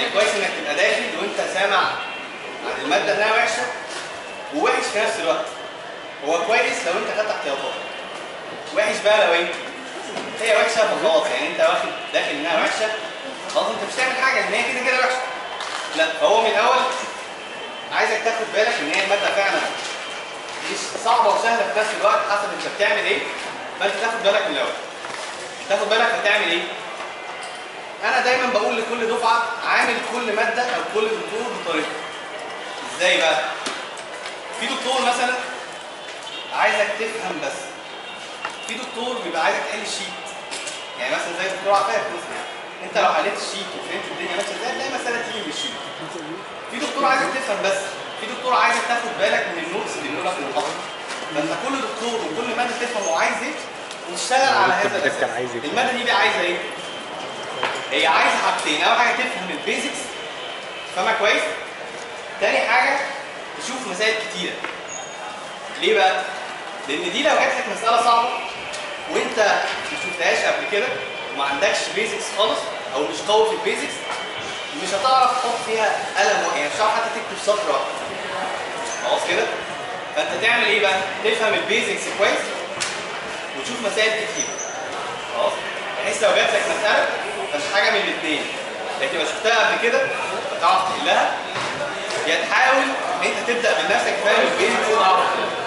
يعني كويس انك تبقى داخل وانت سامع عن الماده انها وحشه ووحش في نفس الوقت. هو كويس لو انت خدت احتياطات، وحش بقى لو ايه؟ هي وحشه فخلاص، يعني انت واخد داخل انها وحشه خلاص انت مش هتعمل حاجه ان هي كده كده وحشه. لا، فهو من الاول عايزك تاخد بالك ان هي الماده فعلا مش صعبه وسهله في نفس الوقت حسب انت بتعمل ايه، فانت تاخد بالك من الاول. تاخد بالك هتعمل ايه؟ انا دايما بقول لكل دفعه عامل كل ماده او كل دكتور بطريقته. ازاي بقى؟ في دكتور مثلا عايزك تفهم بس، في دكتور بيبقى عايزك تحل الشيت. يعني مثلا زي الدكتور عفاف مثلا، انت لو حليت الشيت وفهمت الدنيا ماشيه ازاي هتلاقي مساله تيجي من الشيت. في دكتور عايزك تفهم بس، في دكتور عايزك تاخد بالك من النوتس اللي بيقولها في المحاضره. فانت كل دكتور وكل ماده تفهم هو عايز ايه وتشتغل على هذا الاساس. الماده دي عايزه ايه؟ هي عايزه حاجتين، اول حاجه تفهم البيزكس تفهمها كويس. تاني حاجه تشوف مسائل كتيره. ليه بقى؟ لان دي لو جات لك مساله صعبه وانت ما شفتهاش قبل كده وما عندكش بيزكس خالص او مش قوي في البيزكس مش هتعرف تحط فيها قلم واحد، يعني مش هتعرف حتى تكتب سطر واحد. خلاص كده؟ فانت تعمل ايه بقى؟ تفهم البيزكس كويس وتشوف مسائل كتير. خلاص؟ بحيث لو جات لك مساله مش حاجه من الاثنين، يا تبقى شفتها قبل كده فتعرف تحلها، يا تحاول ان انت تبدا بنفسك فاهم البيزكس وتعرف تحلها.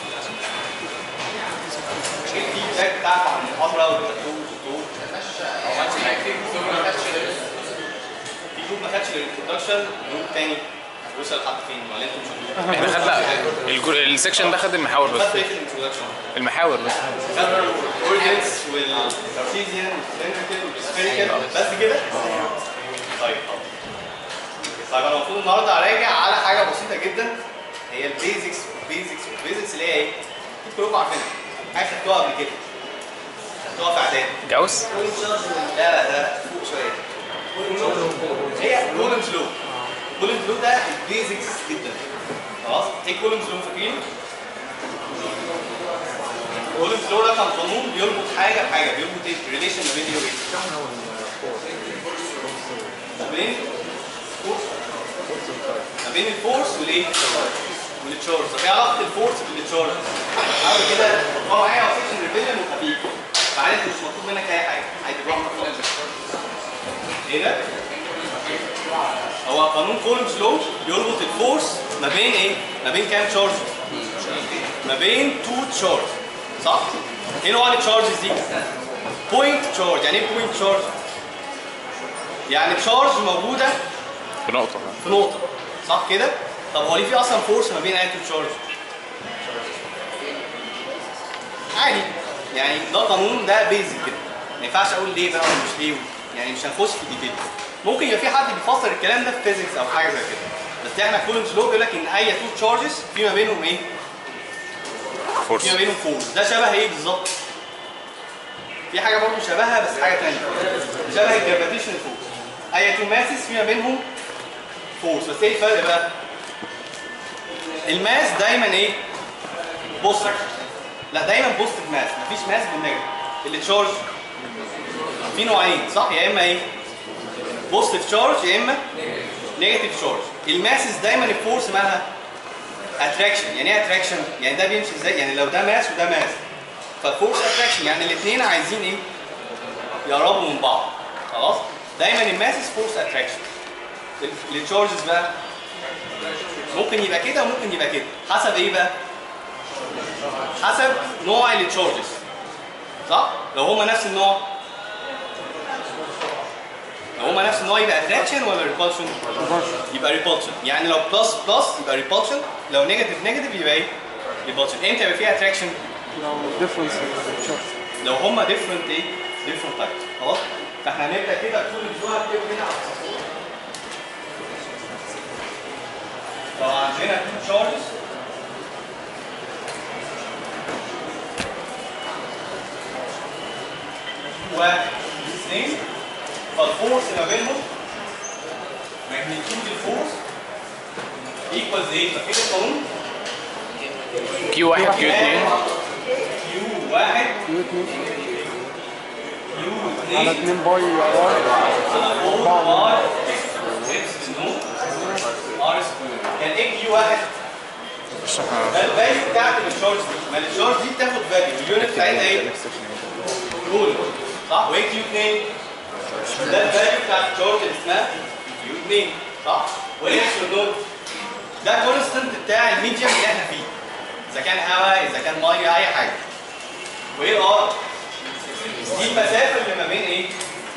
الفيدباك بتاعك عن المحاضره والدكتور في جروب ما خدش الانترودكشن، جروب تاني وصل لحد فين؟ ولا انتوا مش احنا خدنا السكشن ده خد المحاور بس. خدت ايه في الانترودكشن؟ المحاور بس. خدت الاوردينس والكارتيزيان والسلندريكال والسفيريكال بس كده؟ طيب انا المفروض النهارده هراجع على حاجه بسيطه جدا هي البيزكس والبيزكس اللي هي ايه؟ كلكم عارفينها، حاجه خدتوها قبل كده. خدتوها في اعدادي. جاوس؟ لا ده فوق شويه. هي كولومز لو. كولومز لو ده البيزكس جدا. خلاص؟ ايه كولومز لو فاكرين؟ كولومز لو ده كان قانون بيربط حاجه بحاجه، بيربط ايه؟ ريليشن ما بين ايه وايه؟ ما بين الفورس والايه؟ والتشارج. طب ايه علاقه الفورس بالتشارج؟ حاول كده تطبقوا معايا وسيكشن ريفيجن وخفيف. بعدين انت مش مطلوب منك اي حاجه، عادي براحتك خالص. ايه ده؟ هو قانون كولومز لو بيربط الفورس ما بين ايه؟ ما بين كام تشارج؟ ما بين تو تشارج. صح؟ ايه نوع التشارجز دي؟ بوينت تشارج. يعني ايه بوينت تشارج؟ يعني تشارج موجوده في نقطه. في نقطه. صح كده؟ طب هو ليه في اصلا فورس ما بين اي تو تشارج؟ عادي. يعني ده قانون ده بيزك كده. ما ينفعش اقول ليه بقى ولا مش ليه، يعني مش هنخش في ديتيل. ممكن يبقى في حد بيفسر الكلام ده في فيزيكس او حاجه زي كده. بس احنا كولومز لو بيقول لك ان اي تو تشارجز في ما بينهم ايه؟ فورس. في ما بينهم فورس. ده شبه ايه بالظبط؟ في حاجه برضه شبهها بس حاجه ثانيه. شبه الجرافيتيشنال فورس. اي تو ماسز في ما بينهم فورس. بس ايه الفرق بقى؟ الماس دايما ايه؟ بوزيتيف. لا دايما بوزيتيف ماس، مفيش ماس بالنيجاتيف. التشارج في نوعين صح؟ يا اما ايه؟ بوزيتيف تشارج يا اما نيجاتيف تشارج. الماسز دايما الفورس مالها اتراكشن. يعني ايه اتراكشن؟ يعني ده بيمشي ازاي؟ يعني لو ده ماس وده ماس فالفورس اتراكشن، يعني الاثنين عايزين ايه؟ يقربوا من بعض. خلاص؟ دايما الماسز فورس اتراكشن. التشارجز بقى ممكن يبقى كده وممكن يبقى كده، حسب ايه بقى؟ حسب نوع التشارجز. صح؟ لو هما نفس النوع يبقى اتراكشن ولا ريبولشن؟ يبقى ريبولشن. يعني لو بلس بلس يبقى ريبولشن، لو نيجاتيف نيجاتيف يبقى ايه؟ ريبولشن. امتى يبقى فيها اتراكشن؟ لو ديفرنس لو هما ديفرنت ايه؟ ديفرنت تايب. خلاص؟ فاحنا هنبدا كده طول الاسبوع كده على السطور. لو عندنا تو تشارجز واثنين فالفورس ما بينهم ماجنتيود الفورس ايكوالز ايه؟ فاكر القانون؟ كيو 1 كيو 2 كيو 1 كيو 2 كيو على 2 2 باي ار على 4 باي كان ايه كيو واحد؟ ده الفاليو بتاعت الشارج دي، ما الشارج دي بتاخد فاليو، اليونت بتاعتها ايه؟ كولوم صح؟ وايه كيو 2؟ ده الفاليو بتاعت الشارج اللي اسمها كيو 2 صح؟ وايه السولنود؟ ده كونستنت بتاع الميديم اللي احنا فيه، اذا كان هواء اذا كان ميه اي حاجه. وايه الار؟ دي المسافه اللي ما بين ايه؟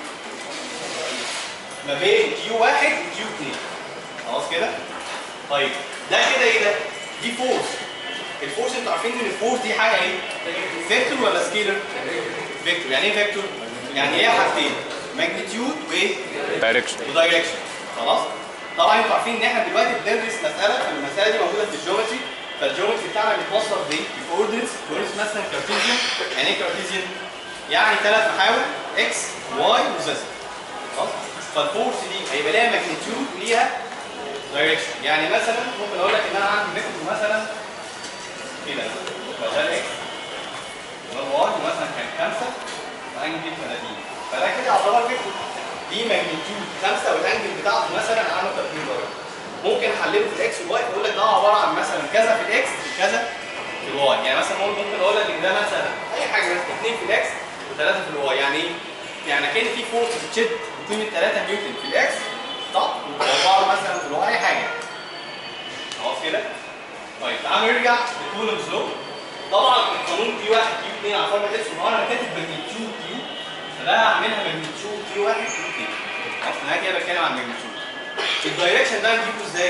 ما بين كيو 1 وكيو 2 خلاص كده؟ طيب ده كده ايه ده؟ دي فورس. الفورس انتوا عارفين ان الفورس دي حاجه ايه؟ فيكتور ولا سكيلر؟ فيكتور. يعني ايه فيكتور؟ يعني ايه حاجتين؟ ماجنتيود وايه؟ دايركشن ودايركشن خلاص؟ طبعا انتوا عارفين ان احنا دلوقتي بندرس مساله، فالمساله دي موجوده في الجيومتري، فالجيومتري بتاعنا بيتوصف باوردنس، كوردنس مثلا كارتيزيان. يعني ايه كارتيزيان؟ يعني 3 محاور اكس واي وزد خلاص؟ فالفورس دي هيبقى ليها ماجنتيود وليها دايركشن. يعني مثلا ممكن اقول لك ان انا عندي فيكتور مثلا كده، فده الاكس وده الواي ومثلا كان 5 وانجل 30، فده كده يعتبر فيكتور. دي ماجنتيود 5 والانجل بتاعته مثلا عامل 30 درجه. ممكن احلله في الاكس والواي فاقول لك ده عباره عن مثلا كذا في الاكس وكذا في الواي. يعني مثلا ممكن اقول لك ان ده مثلا اي حاجه مثلا 2 في الاكس و3 في الواي. يعني ايه؟ يعني كان في فورس بتشد بقيمه 3 نيوتن في الاكس صح؟ و4 مثلا في الواي اي حاجه. خلاص كده؟ طيب تعالوا نرجع لكولومز لو. طبعا القانون كيو 1 كيو 2 على فورمه اكس والواي انا كاتب ماجنتيود كيو، فده هعملها ماجنتيود كيو 1 كيو 2. اصل انا كده بتكلم عن ماجنتيود. الدايركشن ده نجيبه ازاي؟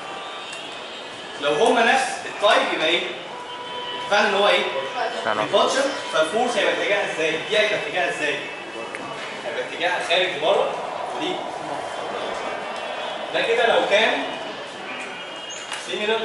لو هما نفس التايب يبقى ايه؟ اتفقنا ان هو ايه؟ ريبولشن. فالفورس هيبقى اتجاهها ازاي؟ دي هيبقى اتجاهها ازاي؟ هيبقى اتجاهها خارج لبره، ودي ده كده لو كان سيميلر.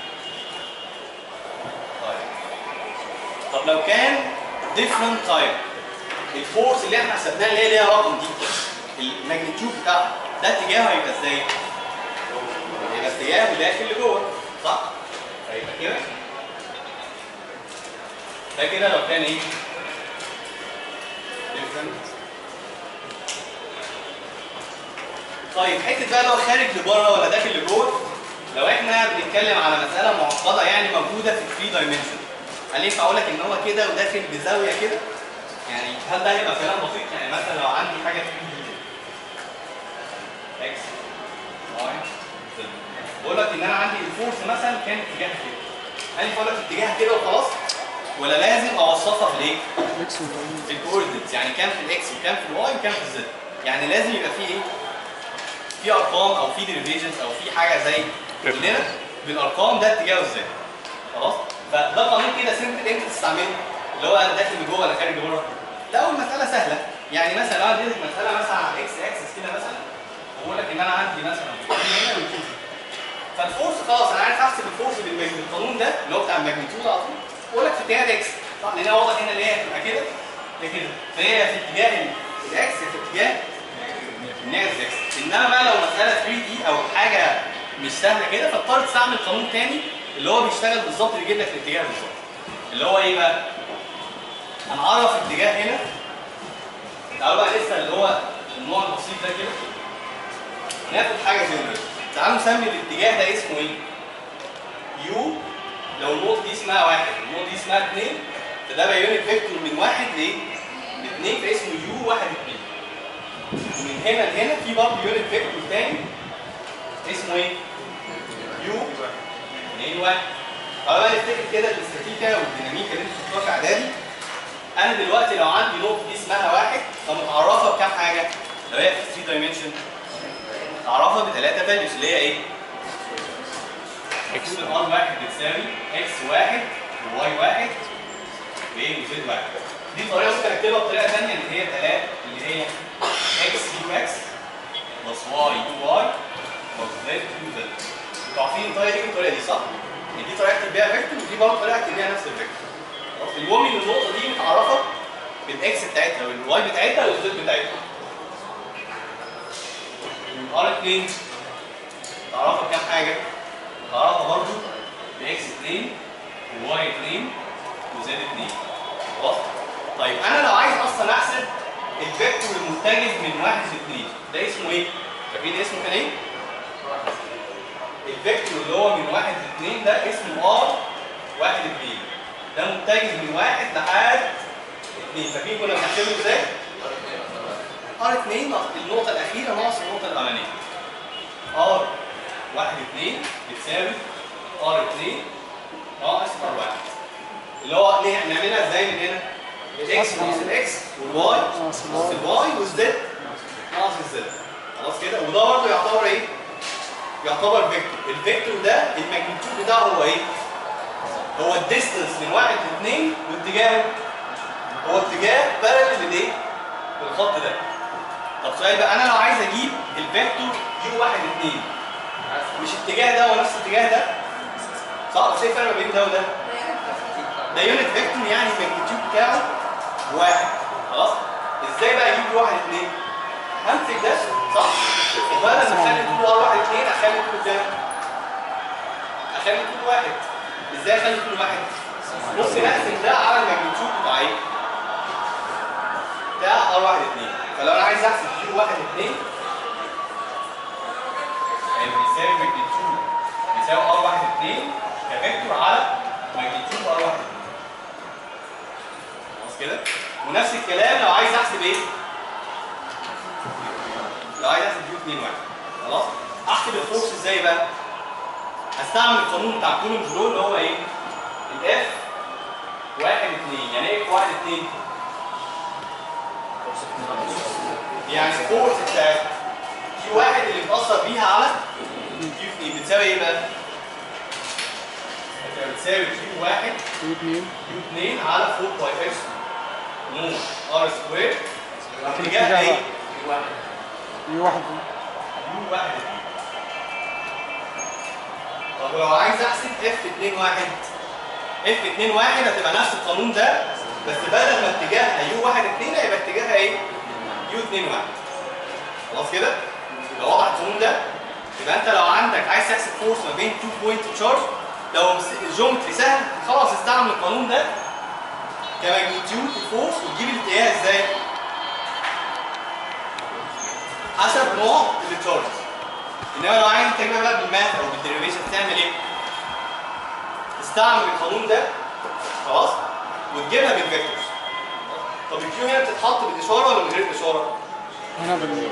طب لو كان different type، الفورس اللي احنا حسبناها اللي هي ليها رقم دي الماجنتيود بتاعها، ده اتجاهه هيبقى ازاي؟ هيبقى اتجاهه داخل لجوه صح؟ فيبقى كده ده كده لو كان ايه؟ different. طيب حته بقى لو خارج لبره ولا داخل لجوه، لو احنا بنتكلم على مساله معقده يعني موجوده في 3 دايمنشن، هل ينفع اقول لك ان هو كده وداخل بزاويه كده؟ يعني هل ده هيبقى كلام بسيط؟ يعني مثلا لو عندي حاجه 3 دي اكس واي زد، بقول لك ان انا عندي الفورس مثلا كان اتجاه كده، هل ينفع اقول لك اتجاه كده وخلاص؟ ولا لازم اوصفها في الايه؟ في الكوردينتس، يعني كام في الاكس وكام في الواي وكام في الزد، يعني لازم يبقى في ايه؟ في ارقام او في ديريفيشنز او في حاجه زي كلنا بالارقام ده اتجاهه ازاي؟ خلاص؟ فده قانون كده سيمبل انت تستعمله، اللي هو انا داخل لجوه ولا خارج لبره. ده اول مساله سهله، يعني مثلا لو انا اديتك مساله مثلا على الاكس اكسس كده مثلا، واقول لك ان انا عندي مثلا هنا والكيو، فالفورس خلاص انا عارف احسب الفورس بالقانون ده اللي هو بتاع الماجنتيود على طول، واقول لك في اتجاه الاكس صح؟ لان هو واضح هنا اللي هي هتبقى كده كده، فهي في اتجاه الاكس في اتجاه الناس اكس. انما بقى لو مساله 3 دي او حاجه مش سهله كده، فاضطر تستعمل قانون تاني اللي هو بيشتغل بالظبط بيجيب لك الاتجاه بالظبط. اللي هو ايه بقى؟ هنعرف اتجاه هنا. تعالوا بقى لسه اللي هو النوع البسيط ده كده. ناخد حاجه جنرال. تعالوا نسمي الاتجاه ده اسمه ايه؟ يو. لو النقطه دي اسمها 1 والنقطه دي اسمها 2، فده بيونت فيكتور من 1 لايه؟ ل 2، فاسمه يو 1 2. ومن هنا لهنا في برضه يونت فيكتور تاني اسمه ايه؟ يو 2 1. تعالوا بقى نفتكر كده الاستاتيكا والديناميكا اللي انتوا شفتوها في اعدادي. انا دلوقتي لو عندي نقطه دي اسمها 1 فمتعرفه بكام حاجه؟ لو هي في 3 دايمنشن متعرفه بثلاثه فاليوز اللي هي ايه؟ اكس ار 1 بتساوي اكس 1 وواي 1 وزد 1. دي طريقه ممكن اكتبها بطريقه ثانيه اللي هي 3 اللي هي اكس يو اكس بلس واي يو واي بلس زد يو زد. انتوا عارفين الطريقه دي بالطريقه دي صح؟ دي طريقه اكتب بيها فيكتور ودي برضه طريقه اكتب بيها نفس الفيكتور. المهم ان النقطه دي متعرفه بالاكس بتاعتها والواي بتاعتها والزد بتاعتها. ار 2 متعرفه بكام حاجه؟ متعرفه برضه باكس 2 وواي 2 وزد 2. خلاص؟ طيب انا لو عايز اصلا احسب الفيكتور المتجه من 1 ل 2 ده اسمه ايه؟ فاكرين اسمه كان ايه؟ الفيكتور اللي هو من 1 ل 2 ده اسمه ار 1 2. ده متجه من 1 لحد 2. فاكرين كنا بنحسبه ازاي؟ ار 2 النقطة الأخيرة ناقص النقطة الأولانية. ار 1 2 بتساوي ار 2 ناقص ار 1. اللي هو نعملها ازاي من هنا؟ الاكس ناقص الاكس والواي ناقص الواي والزد ناقص الزد. خلاص كده. وده برضه يعتبر ايه؟ يعتبر فيكتور. الفيكتور ده الماجنتيود بتاعه هو ايه؟ هو الديستنس من 1 ل 2 واتجاهه هو اتجاه بارلل للايه؟ للخط ده. طب سؤال بقى، انا لو عايز اجيب الفيكتور يو 1 2 مش الاتجاه ده هو نفس الاتجاه ده؟ صح؟ بس ايه الفرق ما بين ده وده؟ ده يونت فيكتور يعني الماجنتيود بتاعه 1. خلاص؟ ازاي بقى اجيب 1 2؟ همسك ده صح؟ وبدل ما اخلي طول ار 1 2 اخلي طول ده اخلي طول 1. ازاي اخلي طول 1؟ بص نقسم ده على الماجنتيود بتاع ايه؟ بتاع ار 1 2. فلو انا عايز احسب يو 1 2 يعني بيساوي ماجنتيود بيساوي ار 1 2 كفيكتور على ماجنتيود ار 1 2. خلاص كده؟ ونفس الكلام لو عايز احسب ايه؟ لو عايز احسب يو 2 1. خلاص؟ احسب الفورس ازاي بقى؟ هستعمل القانون بتاع كولومز لو اللي هو ايه؟ الاف 1 2. يعني ايه اف 1 2؟ يعني الفورس بتاعت كيو 1 اللي بتأثر بيها على كيو 2 بتساوي ايه بقى؟ بتساوي كيو 1 كيو 2 على 4 باي اكس نون ار سكوير. اتجاه ايه؟ يو 1 يو 1. طب ولو عايز احسب اف 2 1 اف 2 1 هتبقى نفس القانون ده بس بدل ما اتجاهها يو 1 2 هيبقى اتجاهها ايه؟ يو 2 1. خلاص كده؟ يبقى واضح القانون ده؟ يبقى انت لو عندك عايز تحسب فورس ما بين 2 بوينت تشارج لو الجيومتري سهل خلاص استعمل القانون ده كماجنتيود الفورس وتجيب الاتجاه ازاي؟ حسب نوع التشارجز. انما لو عايز تجيبها بقى بالماث او بالديريفيشن تعمل ايه؟ تستعمل القانون ده خلاص وتجيبها بالفيكتورز. طب الكيو هنا بتتحط بالاشاره ولا من غير الاشاره؟ هنا بال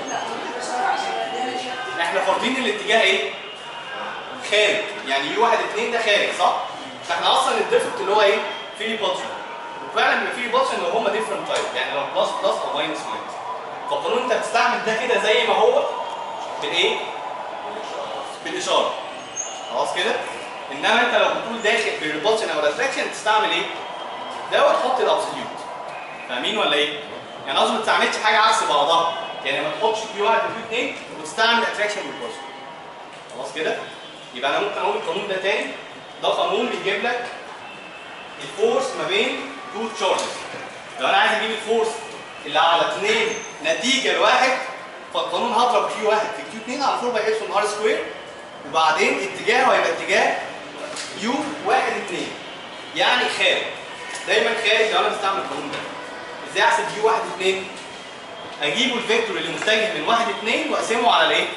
احنا فارضين الاتجاه ايه؟ خارج. يعني يو 1 2 ده خارج صح؟ فاحنا اصلا الديفكت اللي هو ايه؟ فري بوتشن. وفعلا بيبقى فري بوتشن لو هم ديفرنت تايب يعني لو بلس بلس او ماينس ماينس. فالقانون انت بتستعمل ده كده زي ما هو بالايه؟ بالاشاره. خلاص كده؟ انما انت لو بتقول داخل بالريبولشن او ريفلكشن تستعمل ايه؟ ده وتحط الابسوليوت. فاهمين ولا ايه؟ يعني قصدي ما تستعملش حاجه عكس بعضها. يعني ما تحطش كيو 1 وكيو 2 وتستعمل اتراكشن والبوزيشن. خلاص كده؟ يبقى انا ممكن اقول القانون ده تاني. ده قانون بيجيب لك الفورس ما بين تو تشارجز. لو انا عايز اجيب الفورس اللي على 2 نتيجه لواحد فالقانون هضرب كيو 1 في كيو 2 على 4 باي اكس ار سكوير وبعدين اتجاهه هيبقى اتجاه يو 1 2 يعني خارج. دايما خارج لو انا بستعمل القانون ده. ازاي احسب يو 1 2؟ اجيبه الفيكتور اللي متجه من 1 2 واقسمه على الايه؟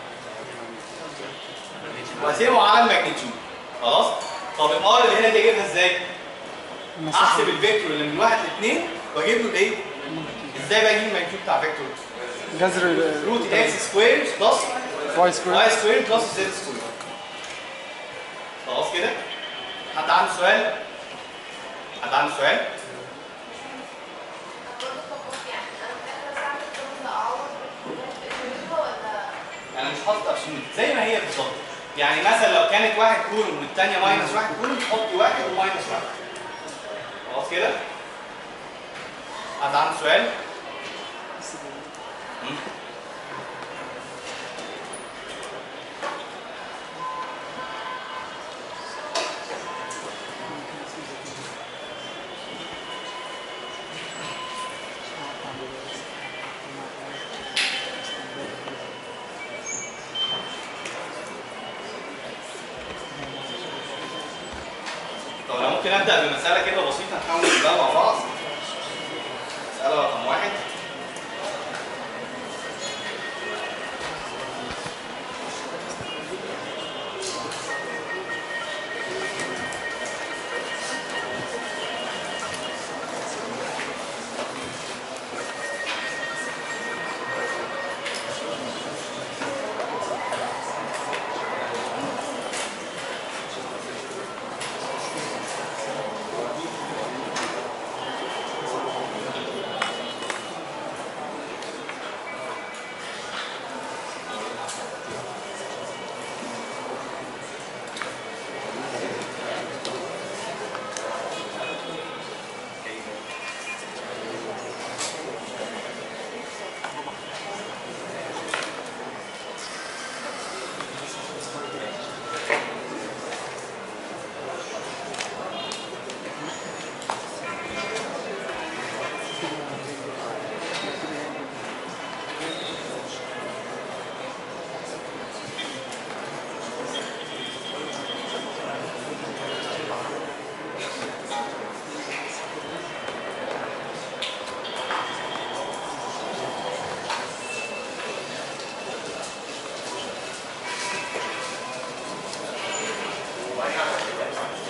واقسمه على الماجنتيود. خلاص؟ طب الار اللي هنا دي اجيبها ازاي؟ احسب الفيكتور اللي من 1 ل 2 واجيب له الايه؟ ازاي بقى اجيب الماجنتيود بتاع فيكتور؟ جذر روت اكس سكوير بلس واي سكوير واي سكوير بلس زد سكوير. خلاص كده؟ حد عنده سؤال؟ حد عنده سؤال؟ انا مش حاطط ابسولوت زي ما هي بالظبط. يعني مثلا لو كانت 1 كولوم والثانيه ماينس 1 كولوم تحطي 1 وماينس 1. خلاص كده؟ حد عنده سؤال؟ طب انا ممكن ابدا بمساله كده بسيطه نحاول نحلها مع بعض. مساله رقم 1.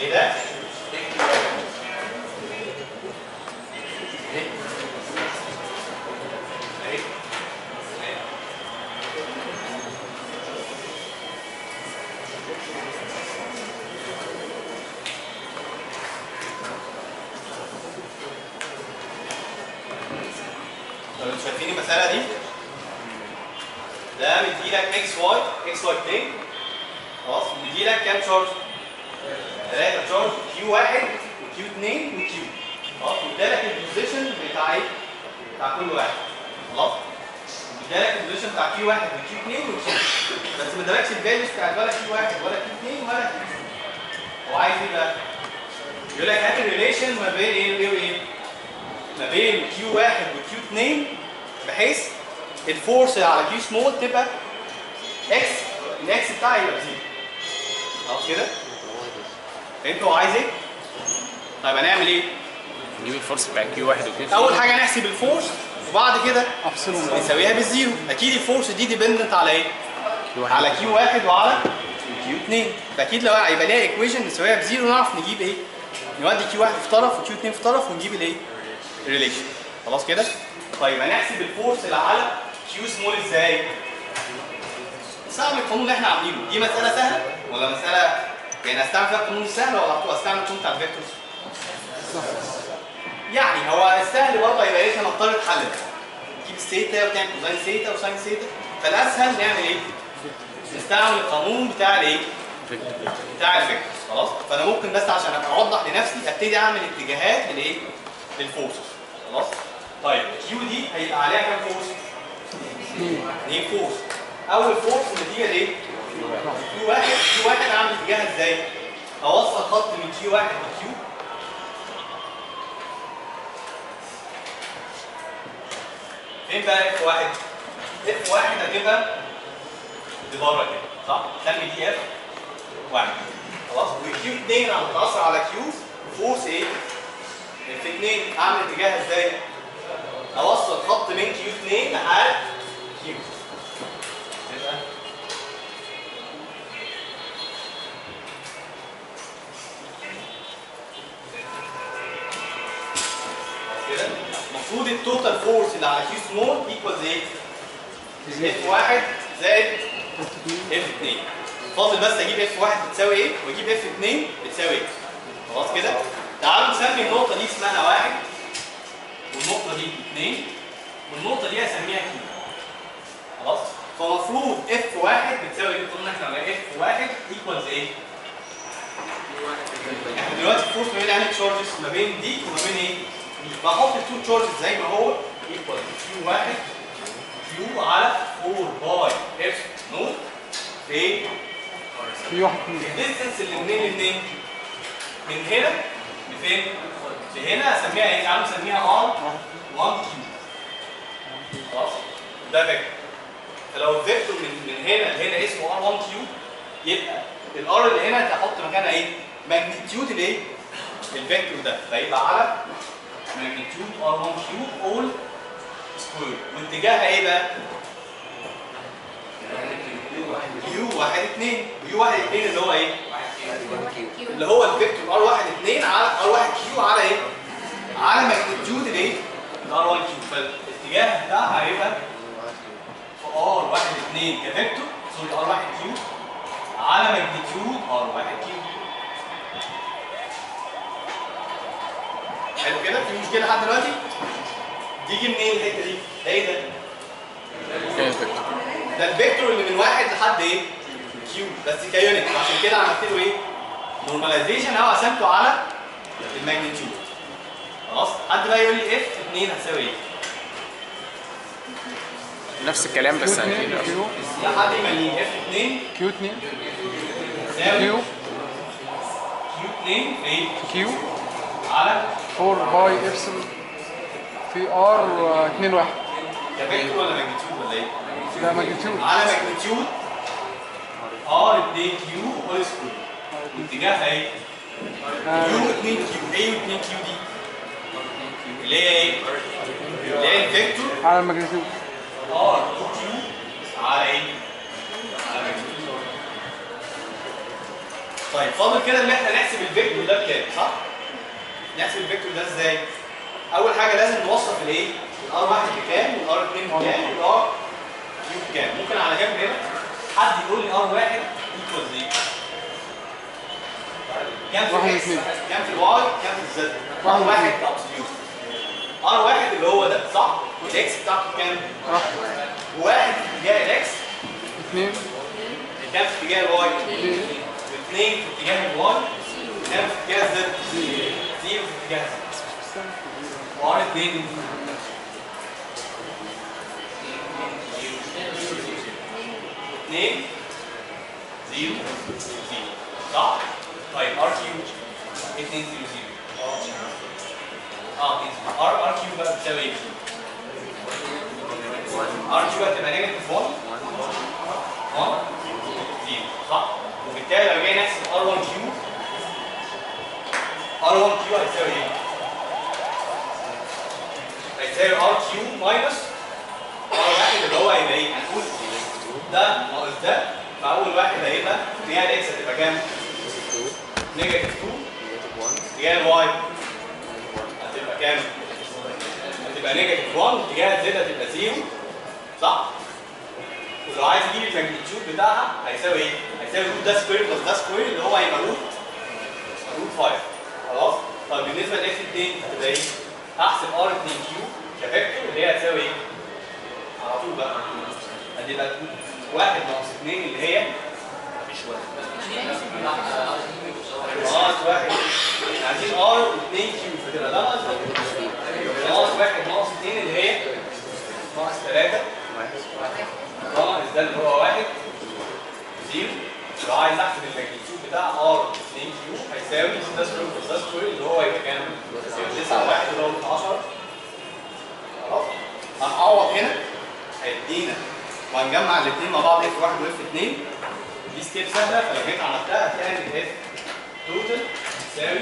ايه ده؟ ايه؟ ايه؟ طب انتوا شايفين المسألة دي؟ ده مديلك اكس واي 2 خلاص مديلك كام شارج؟ 3 شارج كيو 1 وكيو 2 وكيو خلاص وادالك البوزيشن بتاع ايه؟ بتاع كل واحد خلاص ادالك البوزيشن بتاع كيو 1 وكيو 2 وكيو بس ما ادالكش الفاليوز بتاعت ولا كيو 1 ولا كيو 2 ولا كيو 2 هو عايز ايه بقى؟ يقول لك هات الريليشن ما بين ايه وايه؟ ما بين كيو 1 وكيو 2 بحيث الفورس على كيو سمول تبقى اكس الاكس بتاعها يبقى بزيرو خلاص كده؟ فهمت هو عايز ايه؟ طيب هنعمل ايه؟ نجيب الفورس بتاع كيو 1 وكيو 2. اول حاجه نحسب الفورس وبعد كده افصلهم. نساويها بالزيرو اكيد الفورس دي ديبندنت على ايه؟ كيو 1 على كيو 1 وعلى كيو 2 فاكيد لو هيبقى ليها ايكويشن نساويها بزيرو نعرف نجيب ايه؟ نودي كيو 1 في طرف وكيو 2 في طرف ونجيب الايه؟ الريليشن خلاص كده؟ طيب هنحسب الفورس اللي على كيو سمول ازاي؟ نستعمل القانون اللي احنا عاملينه دي مساله سهله ولا مساله يعني استعمل فيها القانون السهل ولا استعمل القانون بتاع الفيكتورز؟ يعني هو السهل برضه هيبقى ايه؟ هنضطر نحلل تجيب الثيتا وتعمل كوزين ثيتا وساين ثيتا فالاسهل نعمل ايه؟ نستعمل القانون بتاع الايه؟ بتاع الفيكتورز خلاص؟ فانا ممكن بس عشان ابقى اوضح لنفسي ابتدي اعمل اتجاهات للايه؟ للفورسز خلاص؟ طيب كيو دي هيبقى عليها كام فورس؟ 2 فورس اول فورس نتيجه لايه؟ كيو 1 كيو 1 اعمل اتجاهها ازاي؟ اوصل خط من كيو 1 لكيو فين بقى اف 1؟ اف 1 هتبقى لبره كده صح؟ سمي دي اف 1 خلاص وكيو 2 عم بتاثر على كيو فورس ايه؟ اف 2 اعمل اتجاهها ازاي؟ اوصل خط من كيو 2 لحد كيو كده المفروض التوتال فورس اللي على كيو سمول ايكوالز ايه؟ اف 1 زائد اف 2 فاضل بس اجيب اف 1 بتساوي ايه واجيب اف 2 بتساوي ايه خلاص كده؟ تعالوا نسمي النقطه دي اسمها 1 والنقطه دي 2 والنقطه دي هسميها كيو خلاص؟ فالمفروض اف 1 بتساوي ايه؟ قلنا احنا اف 1 ايكوالز ايه؟ احنا دلوقتي الفورس ما بين انهي تشارجز؟ ما بين دي وما بين ايه؟ بحط التو تشارجز زي ما هو ايكوال كيو 1 كيو على 4 باي اف نوت في في واحد الديستنس اللي منين لمنين؟ من هنا لفين؟ لهنا هسميها ايه؟ تعالوا نسميها ار 1 كيو خلاص؟ ده فيكتور فلو الفيكتور من هنا لهنا اسمه ار 1 كيو يبقى الار اللي هنا هتحط مكانها ايه؟ ماجنتيود الايه؟ الفيكتور ده فيبقى على ماجنتيود ار 1 كيو اول سكوير واتجاهها ايه بقى؟ يو 1 2 يو 1 2 اللي هو ايه؟ اللي هو الفيكتور ار 1 2 على ار 1 كيو على ايه؟ على ماجنتيود الايه؟ ار 1 كيو فالاتجاه بتاعها هيبقى في ار 1 2 كفيكتور سوري ار 1 كيو على ماجنتيود ار 1 كيو حلو كده؟ في مشكلة لحد دلوقتي؟ تيجي منين الحتة دي؟ ده ايه ده؟ ده الفيكتور اللي من 1 لحد ايه؟ كيو بس كيونت عشان كده عملت له ايه؟ نورماليزيشن او قسمته على الماجنتيود خلاص؟ حد بقى يقول لي اف 2 هتساوي ايه؟ نفس الكلام بس هنجيب كيو لحد ما اف 2 كيو 2 تساوي كيو كيو 2 في ايه؟ كيو على 4 باي ابسلون في ار 2 1 كفيكتور ولا ماجنتيود ولا ايه؟ ده ماجنتيود على ماجنتيود ار 2 كيو هول سكوير واتجاهها ايه؟ كيو 2 كيو ايه و 2 كيو دي اللي هي ايه؟ اللي هي الفيكتور على الماجنتيود ار 2 كيو على ايه؟ على ماجنتيود طيب فاضل كده ان احنا نحسب الفيكتور ده بكام صح؟ نحسب الفيكتور ده ازاي؟ اول حاجه لازم نوصف الايه؟ الار 1 بكام والار 2 بكام والار كيو بكام. ممكن على جنب هنا حد يقول لي ار 1 ايكوالز ايه؟ كام في الاكس؟ كام في الواي؟ كام في الزد؟ ار 1 ابسوليوت. ار 1 اللي هو ده صح؟ الاكس بتاعته كام؟ واحد في اتجاه الاكس 2 كام في اتجاه الواي؟ 2 في اتجاه الواي كام في اتجاه الزد؟ 0 في اتجاه الزد. وار 2 2 0 0 صح؟ طيب ار كيو 2 0 0 ار كيو بقى بتساوي ايه؟ ار كيو هتبقى نيجاتيف 1 1 0 صح؟ وبالتالي لو جاي نحسب ار 1 كيو ار 1 كيو هيساوي ايه؟ هيساوي ار كيو ماينس ار 1 اللي هو هيبقى ايه؟ هنقول ده ناقص ده فاول واحد هيبقى اتجاه الاكس هتبقى كام؟ نيجاتيف 2 اتجاه الواي هتبقى كام؟ هتبقى نيجاتيف 1 اتجاه الزد هتبقى 0 صح؟ ولو عايز يجيب الماجنتيود بتاعها هيساوي ايه؟ هيساوي روت ده سكوير بلس ده سكوير اللي هو هيبقى روت 5 خلاص؟ طيب بالنسبه لاف 2 هتبقى ايه؟ هحسب ار 2 كيو كفيكتور اللي هي هتساوي ايه؟ على طول بقى هتبقى 1 ناقص 2 اللي هي مفيش 1 ناقص 1 عايزين ار 2 كيو فتبقى ده ناقص ناقص 1 ناقص 2 اللي هي ناقص 3 ناقص ده اللي هو 1 0. لو عايز احسب الماجنتيود بتاع ار 2 كيو هيساوي ده سكوير بلس ده سكوير اللي هو يبقى كام؟ 9 1 اللي هو 10 خلاص؟ هنعوض هنا هيدينا وهنجمع الاثنين مع بعض اف 1 واف 2 دي ستيب سهله فلو جيت عملتها هتلاقي ان الاف توتال تساوي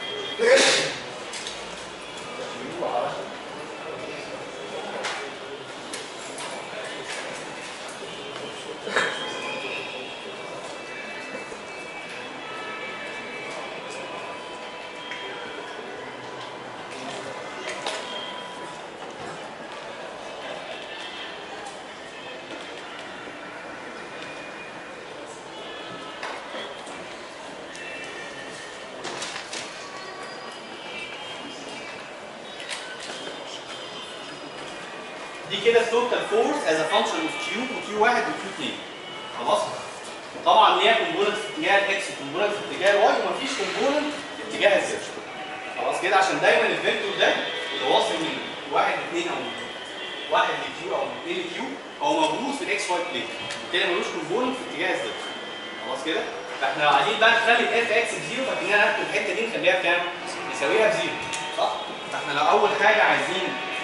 دي كده التوتال فورس از ا فانكشن اوف كيو وكيو 1 وكيو 2 خلاص؟ طبعا ليها كومبوننت في اتجاه الاكس وكومبوننت في اتجاه الواي ومفيش كومبوننت في اتجاه الزد خلاص كده عشان دايما الفيكتور ده اللي واصل من 1 ل 2 او من 1 لكيو او من 2 لكيو هو موجود في الاكس واي بلين بالتالي ملوش كومبوننت في اتجاه الزد خلاص كده؟ فاحنا لو عايزين بقى نخلي الاف اكس بزيرو فاكرين هناخد الحته دي نخليها بكام؟ نساويها بزيرو صح؟ فاحنا لو اول حاجه عايزين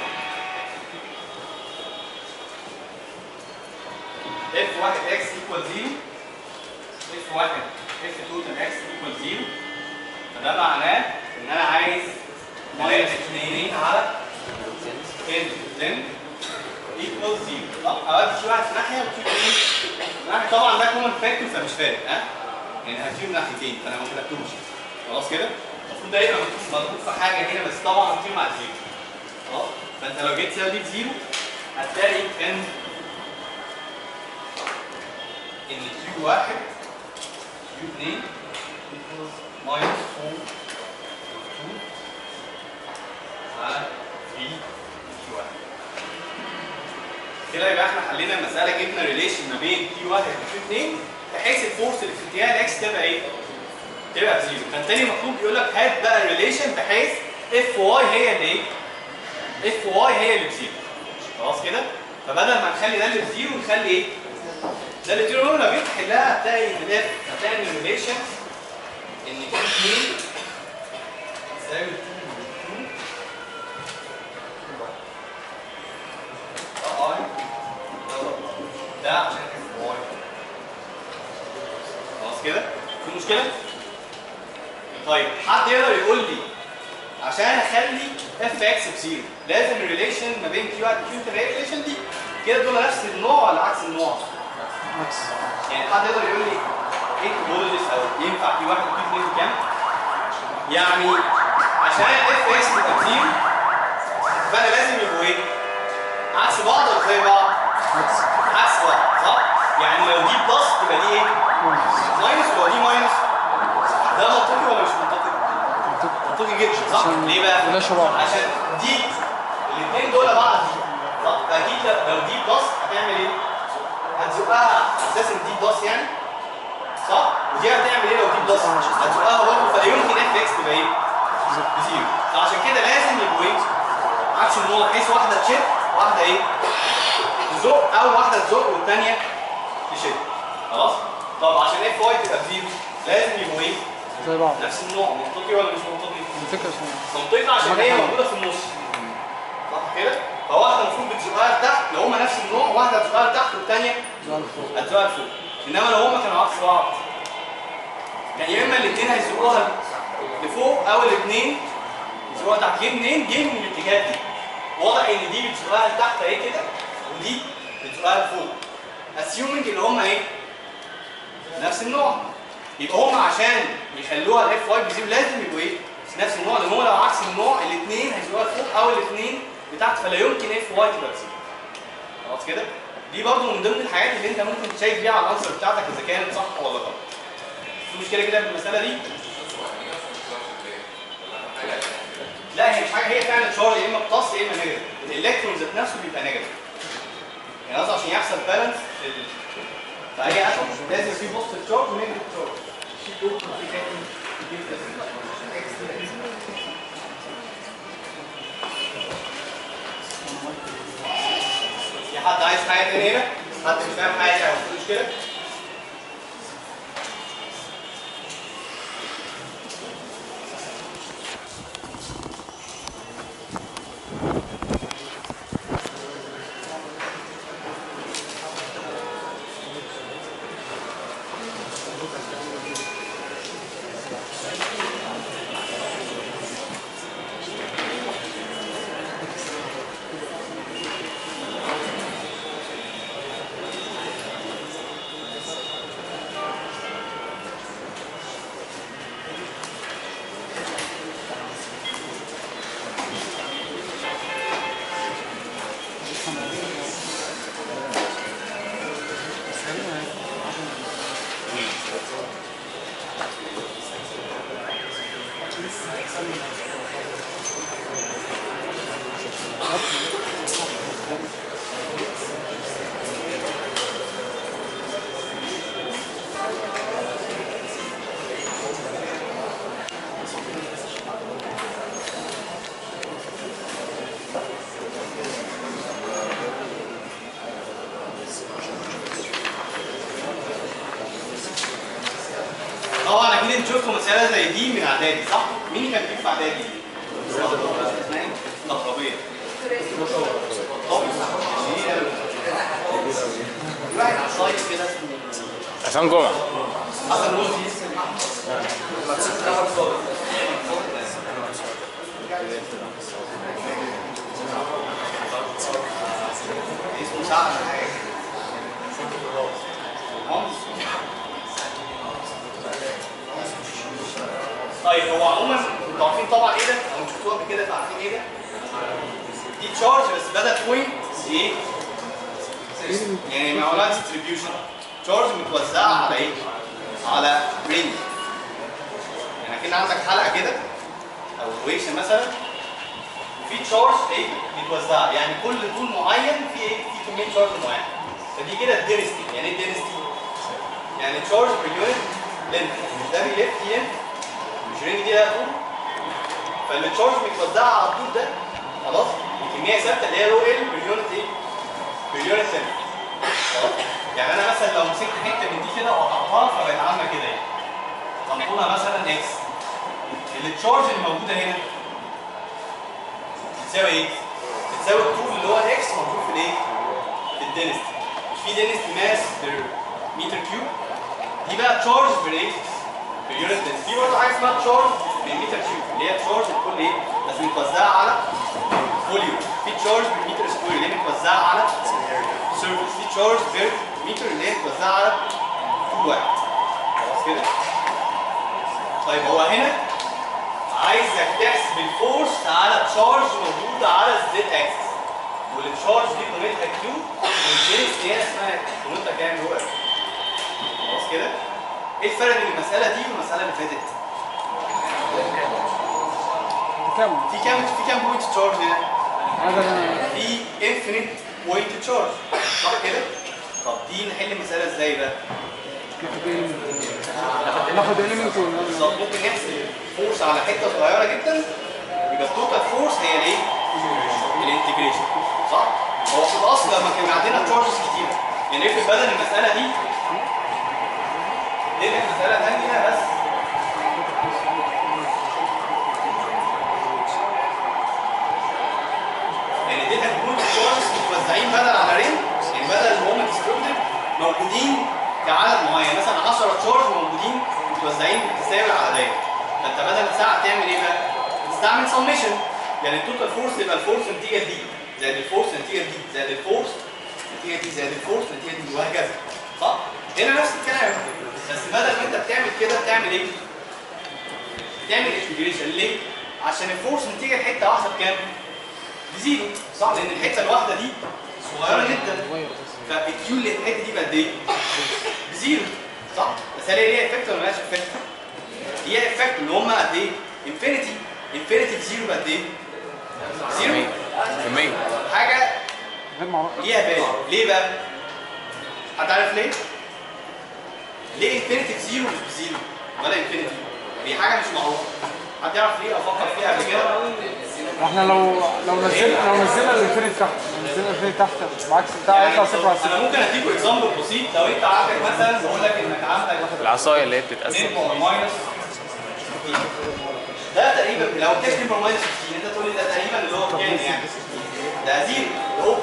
f1 x equal 0 f1 f total x equal 0 فده معناه ان انا عايز ماينس 2 على n 10 equal 0 صح؟ اودي شي واحد في ناحيه وشي في ناحيه طبعا ده كومن فاكتور فمش فارق ها؟ يعني هتجيب ناحيتين فانا ما كتبتوش خلاص كده؟ المفروض ده يبقى مضروب في حاجه هنا بس طبعا هتجيب مع الزيرو خلاص؟ فانت لو جيت تساوي دي بزيرو هتلاقي ان كيو 1 كيو 2 ماينس 4 2 على 3 كيو 1 كده يبقى احنا حلينا المساله جبنا ريليشن ما بين كيو 1 وكيو 2 بحيث الفورس اللي في اتجاه الاكس تبقى ايه؟ تبقى بزيرو. كان تاني مطلوب يقول لك هات بقى الريليشن بحيث اف واي هي اللي ايه؟ اف واي هي اللي بزيرو خلاص كده؟ فبدل ما نخلي ده اللي بزيرو نخلي ايه؟ ده اللي بزيرو لو جيت تحلها هتلاقي ان ده هتلاقي ان الريليشن ان كيو 2 تساوي 2 ده عشان اف واي خلاص كده؟ في مشكلة؟ طيب حد يقدر يقول لي عشان اخلي اف اكس بزيرو لازم الريليشن ما بين كيو 1 وكيو 2 هي الريليشن دي كده دول نفس النوع ولا عكس النوع؟ عكس يعني حد يقدر يقول لي ايه توبولوجيز او ينفع في واحد وفي اثنين بكام؟ يعني عشان الاف اس تبقى بزيرو فانا لازم يبقوا ايه؟ عكس بعض ولا زي بعض؟ عكس بعض صح؟ يعني لو دي بلس تبقى دي ايه؟ ماينس ولو دي ماينس ده منطقي ولا مش منطقي؟ منطقي جدا صح؟ ليه بقى؟ عشان دي الاثنين دول بعض دي صح؟ فاكيد لو دي بلس هتعمل ايه؟ هتزقها على اساس ان دي بلس يعني صح؟ ودي هتعمل ايه لو دي بلس؟ هتزقها برضه فلا يمكن اف اكس تبقى ايه؟ بزيرو فعشان كده لازم يبقوا ايه؟ عكس النقط بحيث واحده تشد واحده ايه؟ تزق او واحده تزق والثانيه تشد خلاص؟ طب عشان اف واي تبقى بزيرو لازم يبقوا ايه؟ زي بعض. نفس النوع منطقي ولا مش منطقي؟ منطقي منطقي عشان هي موجوده في النص صح كده؟ فواحده المفروض بتزقها لتحت لو هما نفس النوع واحده بتزقها لتحت والثانيه هتزقها لفوق انما لو هما كانوا عكس بعض يعني يا اما الاثنين هيزقوها لفوق او الاثنين يزقوها تحت جه منين؟ جه من الاتجاهات دي واضح ان دي بتزقها لتحت اهي كده ودي بتزقها لفوق اسيومنج ان هما ايه؟ نفس النوع يبقى هما عشان يخلوها الاف واي بزيرو لازم يبقوا ايه؟ نفس النوع لان هو لو عكس النوع الاثنين هيزقوها لفوق او الاثنين لتحت فلا يمكن اف واي تبقى بزيرو خلاص كده؟ دي برضه من ضمن الحاجات اللي انت ممكن تشيك بيها على الانسر بتاعتك اذا كانت صح ولا غلط. في مشكله كده في المساله دي؟ لا هي مش حاجه هي فعلا شعور يا اما بلس يا اما نيجاتيف، الالكترون ذات نفسه بيبقى نيجاتيف. يعني قصدي عشان يحصل بالانس في اي اتوم لازم في بوزيتيف تشارج ونيجاتيف تشارج. في حد عايز حاجه تانيه هنا؟ حد مش فاهم حاجه او في مشكله؟ طبعا اكيد انتوا شفتوا مساله زي دي من اعدادي صح؟ مين اللي كان بيجيب في اعدادي؟ اسمها ايه؟ نقربيه. واحد عصايص كده اسمه عصام جمعه. حسن رشدي. اسمه سعد حاجه. طيب هو عموما انتوا عارفين طبعا ايه ده؟ او شفتوه قبل كده فعارفين ايه ده؟ دي تشارج بس بدل بوينت ايه؟ يعني معلومات ديستريبيوشن تشارج متوزعه على ايه؟ على رينج. يعني اكن عندك حلقه كده او رويشن مثلا وفي تشارج ايه؟ متوزعه يعني كل طول معين في ايه؟ في كميه تشارج معينه. فدي كده الدينستي، يعني ايه الدينستي؟ يعني تشارج بير يونت لينث ده بيلف لينث مش رينج دي لها طول فالتشارج متوزعه على الطول ده خلاص بكميه ثابته اللي هي رو ال بير يونت ايه؟ بير يونت لينث خلاص يعني انا مثلا لو مسكت حته من دي كده وقطعتها فبقت عامله كده ايه؟ طولها مثلا اكس التشارج اللي موجوده هنا بتساوي ايه؟ بتساوي الطول اللي هو الاكس موجود في الايه؟ في الدينستي مش في دينستي ماس بير متر كيوب دي بقى تشارج بير ايه؟ باليونت لينث في برضه حاجه اسمها تشارج بالمتر كيوب اللي هي تشارج بتكون ايه؟ بس متوزعه على فوليوم في تشارج بالمتر سكوير اللي هي متوزعه على سيرفيس في تشارج بير متر اللي هي متوزعه على طول واحد كده؟ طيب هو هنا عايزك تحسب الفورس على تشارج موجوده على الزد اكسس، والتشارج دي قيمتها كيو، والدنسيتي هنا اسمها قيمتها كام؟ رو اف. خلاص كده؟ ايه الفرق بين المساله دي والمساله اللي فاتت؟ كم؟ في كام بوينت تشارج هنا؟ هذا في انفينيت بوينت تشارج، صح كده؟ طب دي نحل المساله ازاي بقى؟ ناخد اليمنت بالظبط، ممكن نحسب فورس على حته صغيره جدا، يبقى التوتال فورس هي الايه؟ الانتجريشن، صح؟ هو في الاصل لما كان عندنا تشارجز كتيره، يعني افرض بدل المساله دي اديتك مساله ثانيه بس يعني اديتك بوينت تشارجز متوزعين بدل على رينج، يعني بدل ما هم ديستريبيوتد موجودين كعدد معين، مثلا 10 تشارج موجودين متوزعين بالتساوي على دايره، فانت بدل ساعه تعمل ايه بقى؟ تستعمل سميشن، يعني التوتال فورس يبقى الفورس نتيجه دي زائد الفورس نتيجه دي زائد الفورس نتيجه دي زائد الفورس نتيجه دي وهكذا، صح؟ هنا نفس الكلام، بس بدل ما انت بتعمل كده بتعمل ايه؟ بتعمل انتجريشن. ليه؟ عشان الفورس نتيجه لحته واحده بكام؟ بزيرو، صح؟ لان الحته الواحده دي صغيره جدا، فالكيو اللي الحته دي بقد ايه؟ بزيرو، صح؟ بس هل هي ليها افكت ولا مالهاش افكت؟ ليها افكت اللي هم قد ايه؟ انفينيتي، انفينيتي بزيرو بقد ايه؟ زيرو؟ كمية حاجه غير معروف. ليها بالي، ليه بقى؟ حد عارف ليه؟ ليه انفينيتي بزيرو مش بزيرو؟ ولا انفينيتي؟ دي حاجه مش معروفه. حد يعرف ليه او فكر فيها قبل كده؟ احنا لو نزلنا الانفينيت تحت، نزلنا الانفينيت تحت بعكس بتاع يعني يطلع صفر على انا صفر. ممكن اديكوا اكزامبل بسيط. لو انت عندك مثلا بقول لك انك عندك العصاية اللي هي بتتقسم 2 باور ماينس 15، ده تقريبا لو كان 2 باور ماينس 15 انت تقول لي ده تقريبا اللي هو بكام يعني؟ ده زيرو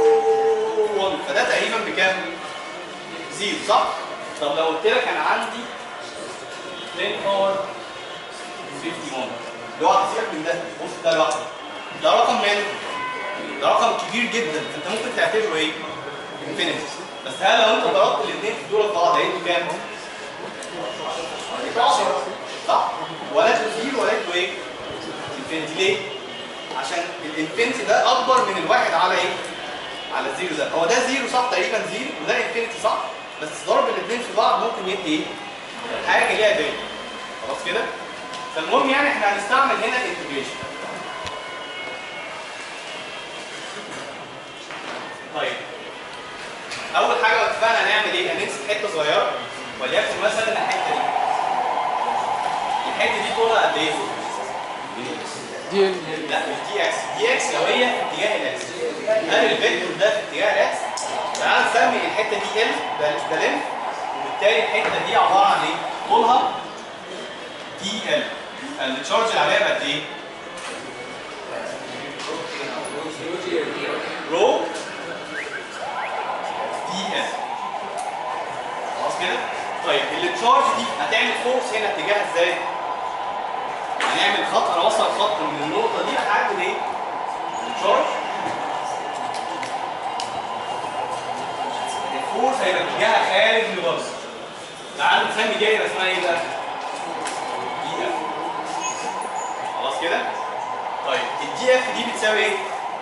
0.01، فده تقريبا بكام؟ زيرو، صح؟ طب لو قلت لك انا عندي 10 باور 51 لوحده، سيبك من ده، بص ده لوحده، ده رقم ماله؟ ده رقم كبير جدا، انت ممكن تعتبره ايه؟ انفينيتي. بس هل لو انت ضربت الاثنين في دول في بعض هيدوا كام؟ هيدوا 10، صح؟ ولقيته زيرو ولقيته ايه؟ انفينيتي. ليه؟ عشان الانفينيتي ده اكبر من الواحد على ايه؟ على الزيرو ده. هو ده زيرو صح، تقريبا زيرو، وده انفينيتي صح، بس ضرب الاثنين في بعض ممكن يدي ايه؟ حاجه ليها بالي. خلاص كده؟ فالمهم يعني احنا هنستعمل هنا الانتجريشن. طيب اول حاجه اتفقنا هنعمل ايه؟ هنمسك حته صغيره وليكن مثلا الحته دي. الحته دي طولها قد ايه؟ دي لا مش دي اكس، دي اكس لو هي في اتجاه الاكس. هل الفيكتور ده في اتجاه الاكس؟ تعال نسمي الحته دي ال، ده لينف، وبالتالي الحته دي عباره عن ايه؟ طولها دي ال. التشارج اللي عليها بقد ايه؟ رو دي ال. خلاص كده؟ طيب التشارج دي هتعمل فورس هنا اتجاهها ازاي؟ هنعمل خط، انا اوصل خط من النقطه دي لحد ايه؟ التشارج. الفورس هيبقى اتجاهها خارج لبره. تعالوا نسمي دايره اسمها ايه بقى؟ دي اف. خلاص كده؟ طيب الدي اف دي بتساوي ايه؟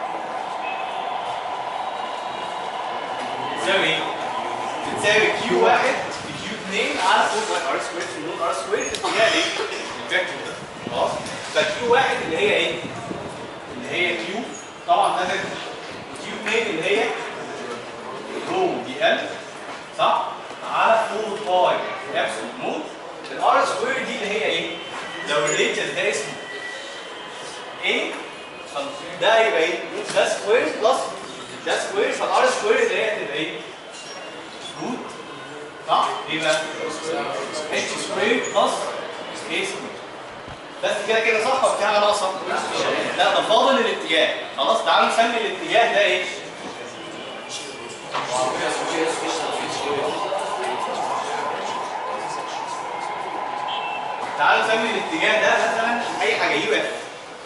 بتساوي ايه؟ بتساوي كيو 1 في كيو 2 على 4 باي ار سكوير في نود ار سكوير في اتجاه ايه؟ الفيكتور ده. خلاص؟ فكيو 1 اللي هي ايه؟ اللي هي كيو، طبعا ده فيكتور. وكيو 2 اللي هي رو دي ال، صح؟ على 4 باي ابسولوت نود. الار سكوير دي اللي هي ايه؟ لو الريديوس ده اسمه ايه؟ ده يبقى ايه؟ ده سكوير بلس ده سكوير، فالار سكوير اللي هي هتبقى ايه؟ روت، صح؟ يبقى اتش سكوير بلس ايه سكوير. بس كده كده صح ولا في حاجه ناقصه؟ لا ده فاضل الاتجاه. خلاص تعالوا نسمي الاتجاه ده ايه؟ تعالوا نسمي الاتجاه ده مثلا اي حاجه يو اف.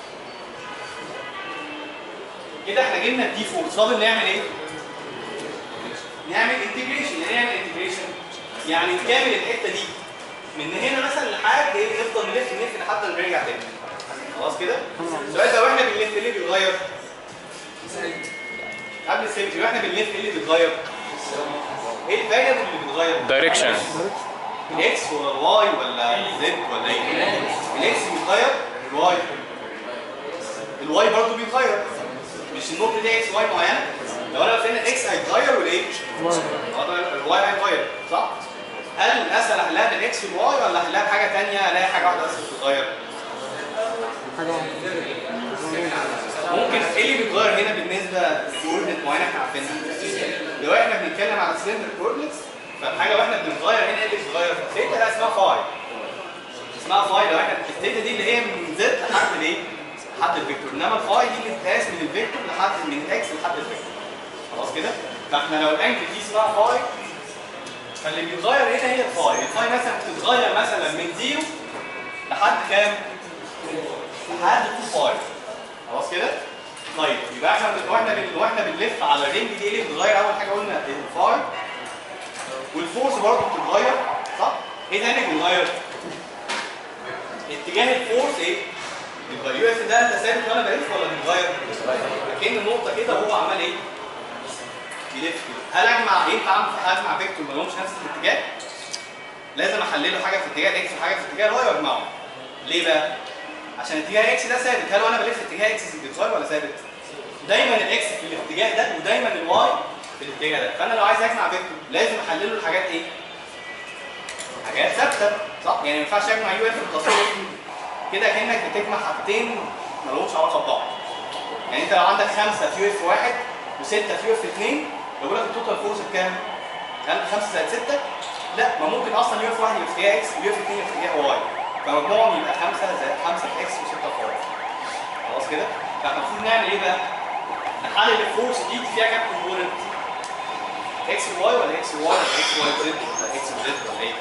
كده احنا جبنا الدي فورس، فاضل نعمل ايه؟ نعمل انتجريشن. يعني نعمل انتجريشن يعني نكامل الحته دي من هنا مثلا لحد ايه نفضل نلف لحد ما نرجع تاني. خلاص كده؟ السؤال ده واحنا بنلف ايه اللي بيتغير؟ قبل السيمتري واحنا بنلف ايه اللي بيتغير؟ ايه الفاريبل اللي بيتغير؟ دايركشن. الاكس ولا الواي ولا الزد ولا ايه؟ الاكس بيتغير، الواي برضه بيتغير. مش النقطه دي اكس واي معينه؟ لو انا قلت الاكس هيتغير والايه؟ الواي هيتغير، صح؟ هل الاسهل احلها بالاكس والواي ولا احلها بحاجه ثانيه الاقي حاجه واحده بس بتتغير؟ ممكن ايه اللي بيتغير هنا بالنسبه لكوردينت معينه احنا عارفينها؟ لو احنا بنتكلم على سلندر كوردينتس فالحاجه واحنا بنتغير هنا ايه اللي بيتغير؟ الثيتا ده اسمها فاي. اسمها فاي لو احنا الثيتا دي اللي هي من زد لحد الايه؟ لحد الفيكتور، انما الفاي دي بتتقاس من الفيكتور لحد من اكس لحد الفيكتور. خلاص كده؟ فاحنا لو الانجل دي اسمها فاي فاللي بيتغير هنا هي الفاي. الفاي مثلا بتتغير مثلا من 0 لحد كام؟ لحد 2 فاي. خلاص كده؟ طيب يبقى احنا واحنا بنلف على الرينج دي اللي بتتغير اول حاجه قلنا الفاي والفورس برضه بتتغير، صح؟ ايه تاني بيتغير؟ اتجاه الفورس ايه؟ يبقى اليو اف ده انت ثابت وانا بلف ولا بيتغير؟ كأن النقطه كده وهو عمال ايه؟ يلف كده. هل ينفع اجمع فيكتور ما لهمش نفس الاتجاه؟ لازم احلله حاجه في اتجاه الاكس وحاجه في اتجاه الواي واجمعهم. ليه بقى؟ عشان اتجاه الاكس ده ثابت، هل وانا بلف اتجاه اكس بيتغير ولا ثابت؟ دايما الاكس في الاتجاه ده ودايما الواي في الاتجاه ده، فانا لو عايز اجمع فيكتور لازم احلله الحاجات ايه؟ حاجات ثابته، صح؟ يعني ما ينفعش اجمع يو اف بالتصوير كده كانك بتجمع حاجتين ما لهمش علاقه ببعض. يعني انت لو عندك 5 في يو اف 1 و6 في يو اف 2 بقول لك التوتال فورس بكام؟ هل 5 زائد 6؟ لا، ما ممكن اصلا يو اف 1 يبقى في اتجاه اكس ويو اف 2 يبقى في اتجاه واي. فمجموعهم يبقى 5 زائد 5 في اكس و6 في واي. خلاص كده؟ فاحنا المفروض نعمل ايه بقى؟ نحلل الفورس دي فيها كام كومبوننت؟ اكس وواي ولا اكس وواي ولا اكس واي زد ولا اكس وزد ولا ايه؟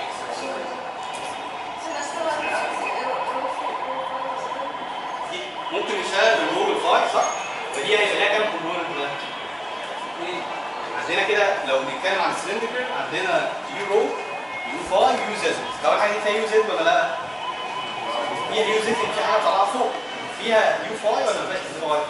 دي ممكن نشتغل بالرو والفاي، صح؟ فدي هيبقى لها كام كومبوننت بقى؟ عندنا كده لو بنتكلم عن السلندركل عندنا يو رو يو فاي يو زد. اول حاجه دي فيها يو زد ولا لا؟ فيها يو زد في حاجه طالعه فوق. فيها يو فاي ولا ما فيهاش يو فاي؟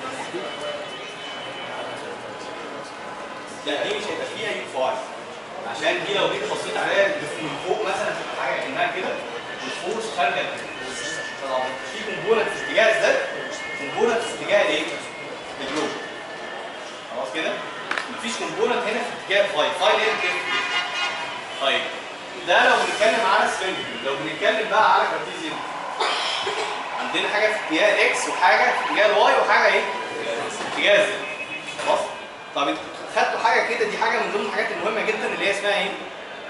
لا دي مش هيبقى فيها يو فاي عشان دي لو جيت بصيت عليها من فوق مثلا تبقى حاجه كانها كده والفورس خارجه طبعا في كومبوننت في اتجاه الزد كومبوننت في اتجاه الايه؟ الرو. خلاص كده؟ مفيش كومبوننت هنا في اتجاه فاي ليه كده؟ طيب ده لو بنتكلم على سلندركل. لو بنتكلم بقى على كارتيزيان عندنا حاجه في اتجاه الاكس وحاجه في اتجاه الواي وحاجه ايه؟ في اتجاه الزد. خلاص؟ طب انتوا خدتوا حاجه كده، دي حاجه من ضمن الحاجات المهمه جدا اللي هي اسمها ايه؟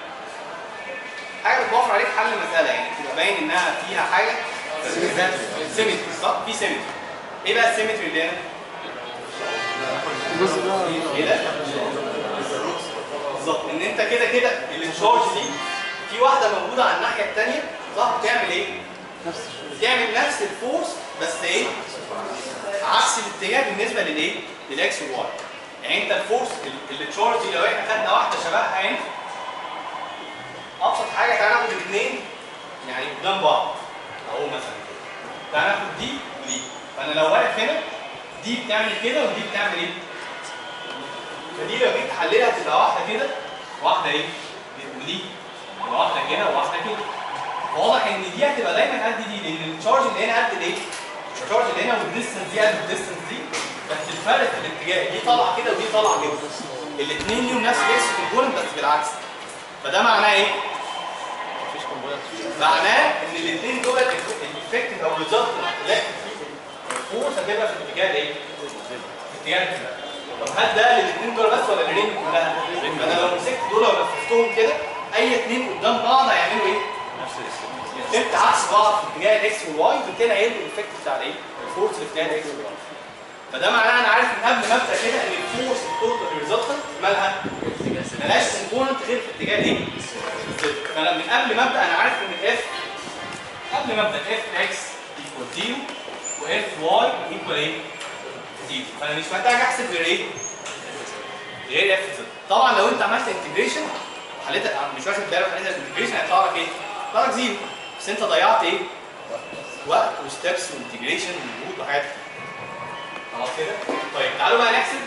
حاجه بتوفر عليك حل المساله، يعني تبقى باين انها فيها حاجه سيمتري، صح؟ في سيمتري. ايه بقى السيمتري اللي هنا؟ الجزء ده ايه ده؟ بالظبط ان انت كده كده التشارج دي في واحده موجوده على الناحيه الثانيه، صح؟ بتعمل ايه؟ بتعمل نفس الفورس بس ايه؟ عكس الاتجاه بالنسبه للايه؟ للاكس والواي. يعني انت الفورس التشارج دي لو احنا خدنا واحده شبهها هنا ابسط حاجه تعالى ناخد الاثنين يعني قدام بعض اهو مثلا كده. تعالى ناخد دي ودي، فانا لو واقف هنا دي بتعمل كده ودي بتعمل ايه؟ فدي لو جيت تحللها تبقى واحده كده واحده ايه؟ ودي تبقى واحده كده وواحده كده. فواضح ان دي هتبقى دايما قد دي لان التشارج اللي هنا قد الايه؟ التشارج اللي هنا والديستنس دي قد الديستنس دي، بس الفرق في الاتجاه دي طالعه كده ودي طالعه كده. الاثنين ليهم نفس الاكس كومبوننت بس بالعكس. فده معناه ايه؟ مفيش كومبوننت. معناه ان الاثنين دول الافكتيف او الريزلت الفورس هتبقى في الاتجاه الايه؟ في اتجاه كده. طب هل ده للاثنين دول بس ولا للرينج كلها؟ انا لو مسكت دول ولففتهم كده اي اثنين قدام بعض هيعملوا ايه؟ نفس الافكت عكس بعض في اتجاه الاكس والواي، وبالتالي هيلغي الافكت بتاع الايه؟ الفورس اللي في اتجاه الاكس والواي. فده معناه انا عارف من قبل ما ابدا كده ان الفورس التوتال ريزلتنت مالها؟ مالهاش كومبوننت غير في اتجاه الايه؟ فانا من قبل ما ابدا انا عارف ان اف قبل ما ابدا اف اكس ايكوال 0 واف واي ايكوال ايه؟ 0. فانا مش محتاج احسب غير ايه؟ غير اف زد. طبعا لو انت عملت انتجريشن وحليتها مش واخد بالك حليتها الانتجريشن هيطلع لك ايه؟ طلعك زيرو، بس انت ضيعت ايه؟ وقت وستبس وانتجريشن ومجهود وحاجات كتير. خلاص كده؟ طيب تعالوا بقى نحسب.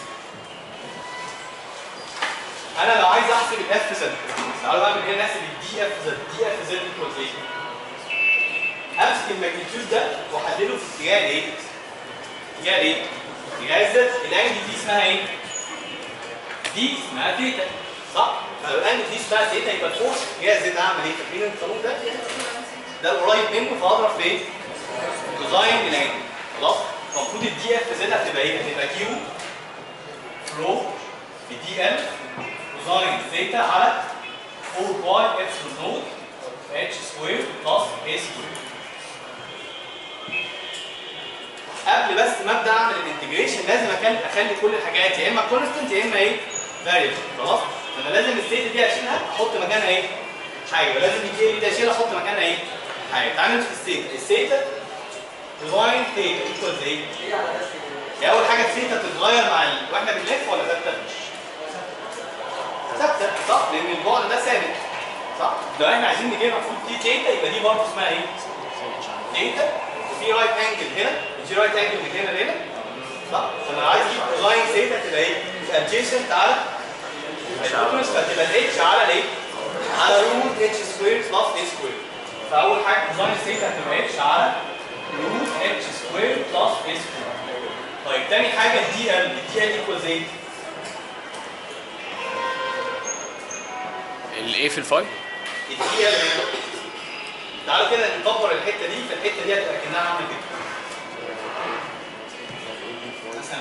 انا لو عايز احسب الاف زد، تعالوا بقى من هنا نحسب الدي اف زد. دي اف زد ايكوالز ايه؟ امسك الماجنتيود ده واحلله في اتجاه الايه؟ اتجاه ايه؟ اتجاه الزد. الانجل دي اسمها ايه؟ دي اسمها ثيتا، صح؟ فلو الانجل دي اسمها ثيتا يبقى الفورس اتجاه الزد اعمل ايه؟ فاكرين القانون ده؟ ده القريب منه فاضرب في ايه؟ كوزاين الانجل. خلاص؟ المفروض الدي اف زد هتبقى ايه؟ هتبقى كيو فلو في دي ال كوزاين ثيتا على 4 باي ابسلون نوت اتش سكوير بلس اي سكوير. قبل بس ما ابدا اعمل الانتجريشن لازم اخلي كل الحاجات يا اما كونستنت يا اما ايه؟ فاريبل. خلاص؟ فانا لازم الثيتا دي اشيلها احط مكانها ايه؟ حاجه، ولازم الدي دي اشيلها احط مكانها ايه؟ حاجه. تعالى نمسك الثيتا. الثيتا كوزاين ثيتا ايكوالز ايه؟ هي اول حاجه الثيتا تتغير مع واحنا بنلف ولا ثابته؟ ثابته، صح؟ لان البعد ده ثابت، صح؟ لو احنا عايزين نجيب المفروض دي ثيتا يبقى دي برضه اسمها ايه؟ ثيتا. وفي رايت انجل هنا، وفي رايت انجل من هنا لهنا، صح؟ فانا عايز اجيب كوزاين ثيتا تبقى ايه؟ ادجيسنت على الهيبوتنس، فتبقى الاتش على الايه؟ على روت اتش سكوير بلس اي سكوير. فاول حاجه كوزاين ثيتا هتبقى اتش على روت اتش سكوير بلس اي سكوير. طيب تاني حاجه الدي ال. الدي ال ايكوالز ايه؟ الايه في الفاي؟ الدي ال هنا. تعالوا كده ندبر الحته دي، فالحته دي هتبقى كانها عامله كده. مثلا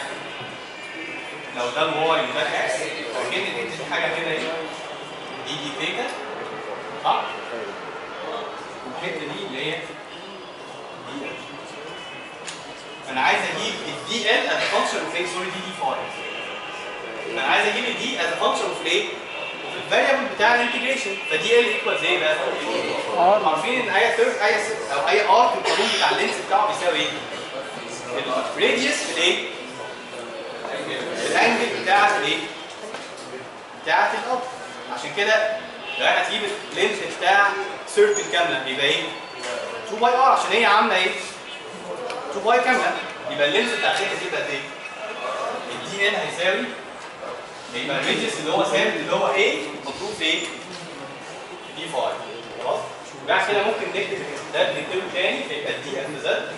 لو ده الواي وده الاكس، فاكن الحته دي حاجه كده ايه؟ دي ثيتا، صح؟ والحته دي اللي هي دي ال. انا عايز اجيب الدي ال از فانكشن اوف ايه؟ سوري دي فاي. انا عايز اجيب الدي از فانكشن اوف ايه؟ الفاريبل بتاع الانتجريشن. فدي ال ايكوالز ايه بقى؟ عارفين ان اي ثيرد او اي ار في القانون بتاع اللينس بتاعه بيساوي ايه؟ الراديوس في الايه؟ الانجل بتاعت الايه؟ بتاعت الاب. عشان كده لو احنا هتجيب اللينس بتاع سيركل كامله يبقى ايه؟ 2 باي ار عشان هي عامله ايه؟ 2 باي كامله. يبقى اللينس بتاع الحته دي بقت ايه؟ الدي ال هيساوي يبقى الريديوس اللي هو ثابت اللي هو ايه؟ مطلوب في ايه؟ دي فاي. خلاص؟ وبعد كده ممكن نكتب ده نكتبه تاني فيبقى دي اف زد.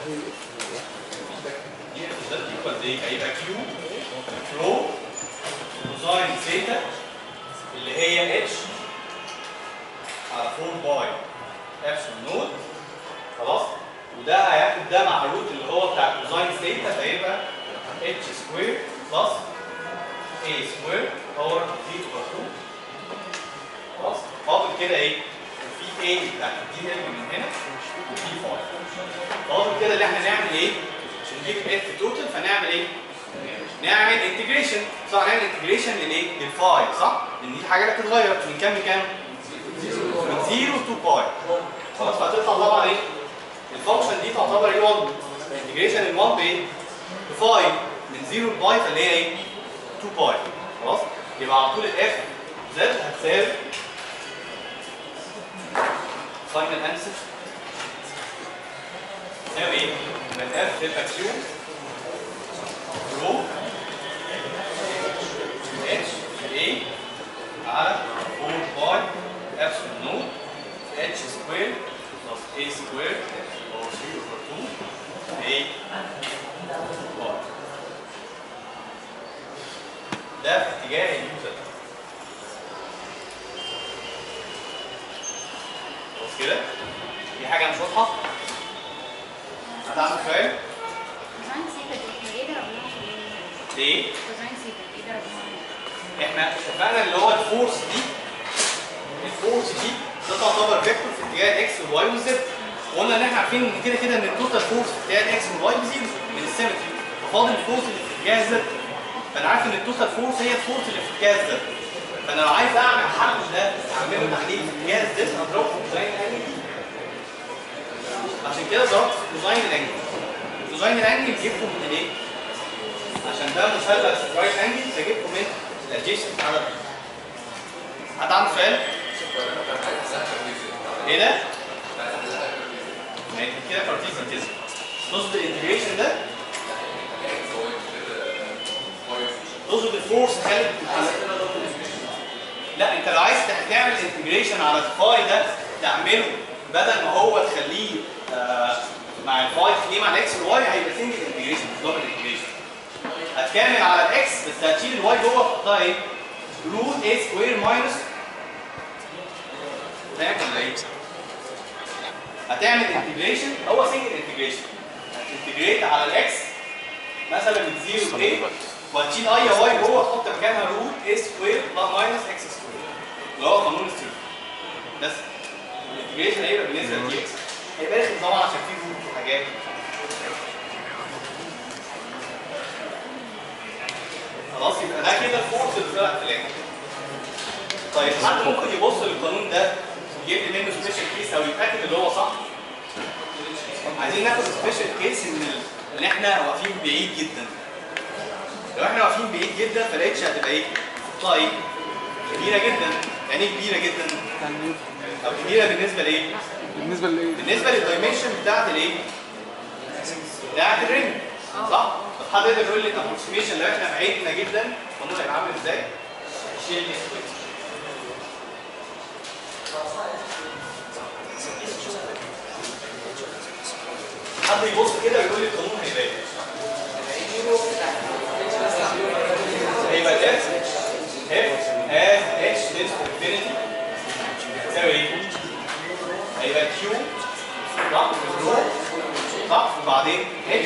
دي اف زد ايكوال ايه؟ هيبقى كيو فلو كوزاين ثيتا اللي هي اتش على 4 باي ابسلون نوت. خلاص؟ وده هياخد ده مع الروت اللي هو بتاع كوزاين ثيتا فيبقى اتش سكوير بلس a سكوير باور 3 اوفر 2. خلاص؟ فاضل كده ايه؟ في a بتاعت الدي ال من هنا وفي 5. فاضل كده اللي احنا نعمل ايه؟ عشان نجيب اف توتال فنعمل ايه؟ نعمل انتجريشن. صح؟ نعمل انتجريشن للايه؟ للفاي، صح؟ لان دي حاجه بتتغير من كام لكام؟ من 0 to باي. خلاص؟ فهتطلع طبعا ايه؟ الفانكشن دي تعتبر ايه 1. انتجريشن ال 1 بايه؟ بفاي من 0 لباي فاللي هي ايه؟ 2 باي. خلاص؟ يبقى على طول الاف زد هتساوي فاينل انسر تساوي ايه؟ يبقى الاف تبقى كيو رو اتش اي على 4 باي ابسلون نوت اتش سكوير بلس اي سكوير باور 3 اوفر 2 اي باي. ده في اتجاه اليوزر. خلاص كده؟ دي حاجة مش واضحة؟ هتعمل سؤال؟ كوزاين ثيتا دي احنا ليه ضربناها في ليه؟ كوزاين ثيتا ليه ضربناها؟ احنا اتفقنا اللي هو الفورس دي ده تعتبر فيكتور في اتجاه الاكس والواي والزد. وقلنا ان احنا عارفين ان كده كده ان التوتال فورس في اتجاه الاكس والواي بزيرو من السيمتري، ففاضل الفورس اللي في اتجاه الزد. فانا عارف ان التوتال فورس هي الفورس اللي في اتجاه الزد. فانا لو عايز اعمل حل ده اعمله تحليل في اتجاه الزد هضربه في كوزاين الانجل. عشان كده ضربت في كوزاين الانجل. كوزاين الانجل جبته من الايه؟ عشان ده مثلث رايت انجل فجبته من الادجيسنت على حد عنده سؤال؟ ايه ده؟ يعني كده كارتيزيان كده. تظبط الانتجريشن ده، تظبط الفورس خالد. لا انت لو عايز تعمل انتجريشن على الفاي ده تعمله بدل ما هو تخليه مع الفاي تخليه مع الاكس والواي، هيبقى سنجل انتجريشن مش دبل انتجريشن. هتكمل على الاكس بس هتشيل الواي جوه تحطها ايه؟ روت اي سكوير ماينس، فاهم ولا ايه؟ هتعمل انتجريشن هو سنجل انتجريشن، هتنتجريت على الاكس مثلا من 0 ل a وهتشيل اي واي جوه تحط مكانها روت اي سكوير ماينس اكس سكوير اللي هو قانون السيرف. بس الانتجريشن هيبقى بالنسبه للتي اكس هيبقى رخم طبعا عشان فيه روت وحاجات. خلاص يبقى ده كده الفورس اللي طلع في الاخر. طيب حد ممكن يبص للقانون ده يجيب لي منه سبيشال كيس او يتاكد اللي هو صح؟ عايزين ناخد سبيشال كيس ان احنا واقفين بعيد جدا. لو احنا واقفين بعيد جدا فالاتش هتبقى ايه؟ خطها ايه؟ كبيره جدا. يعني ايه كبيره جدا؟ او كبيره بالنسبه لايه؟ بالنسبه لايه؟ بالنسبه للدايمنشن بتاعت الايه؟ بتاعت الرينج صح؟ طب حد يقدر يقول لي الابروكسيميشن لو احنا بعيدنا جدا القانون هيبقى عامل ازاي؟ شيل دي سكوير. حد يبص كده ويقول لي القانون هيبقى ايه؟ هيبقى ده اف اتش تنس تو انفينيتي تساوي ايه؟ هيبقى كيو صح؟ صح؟ وبعدين اتش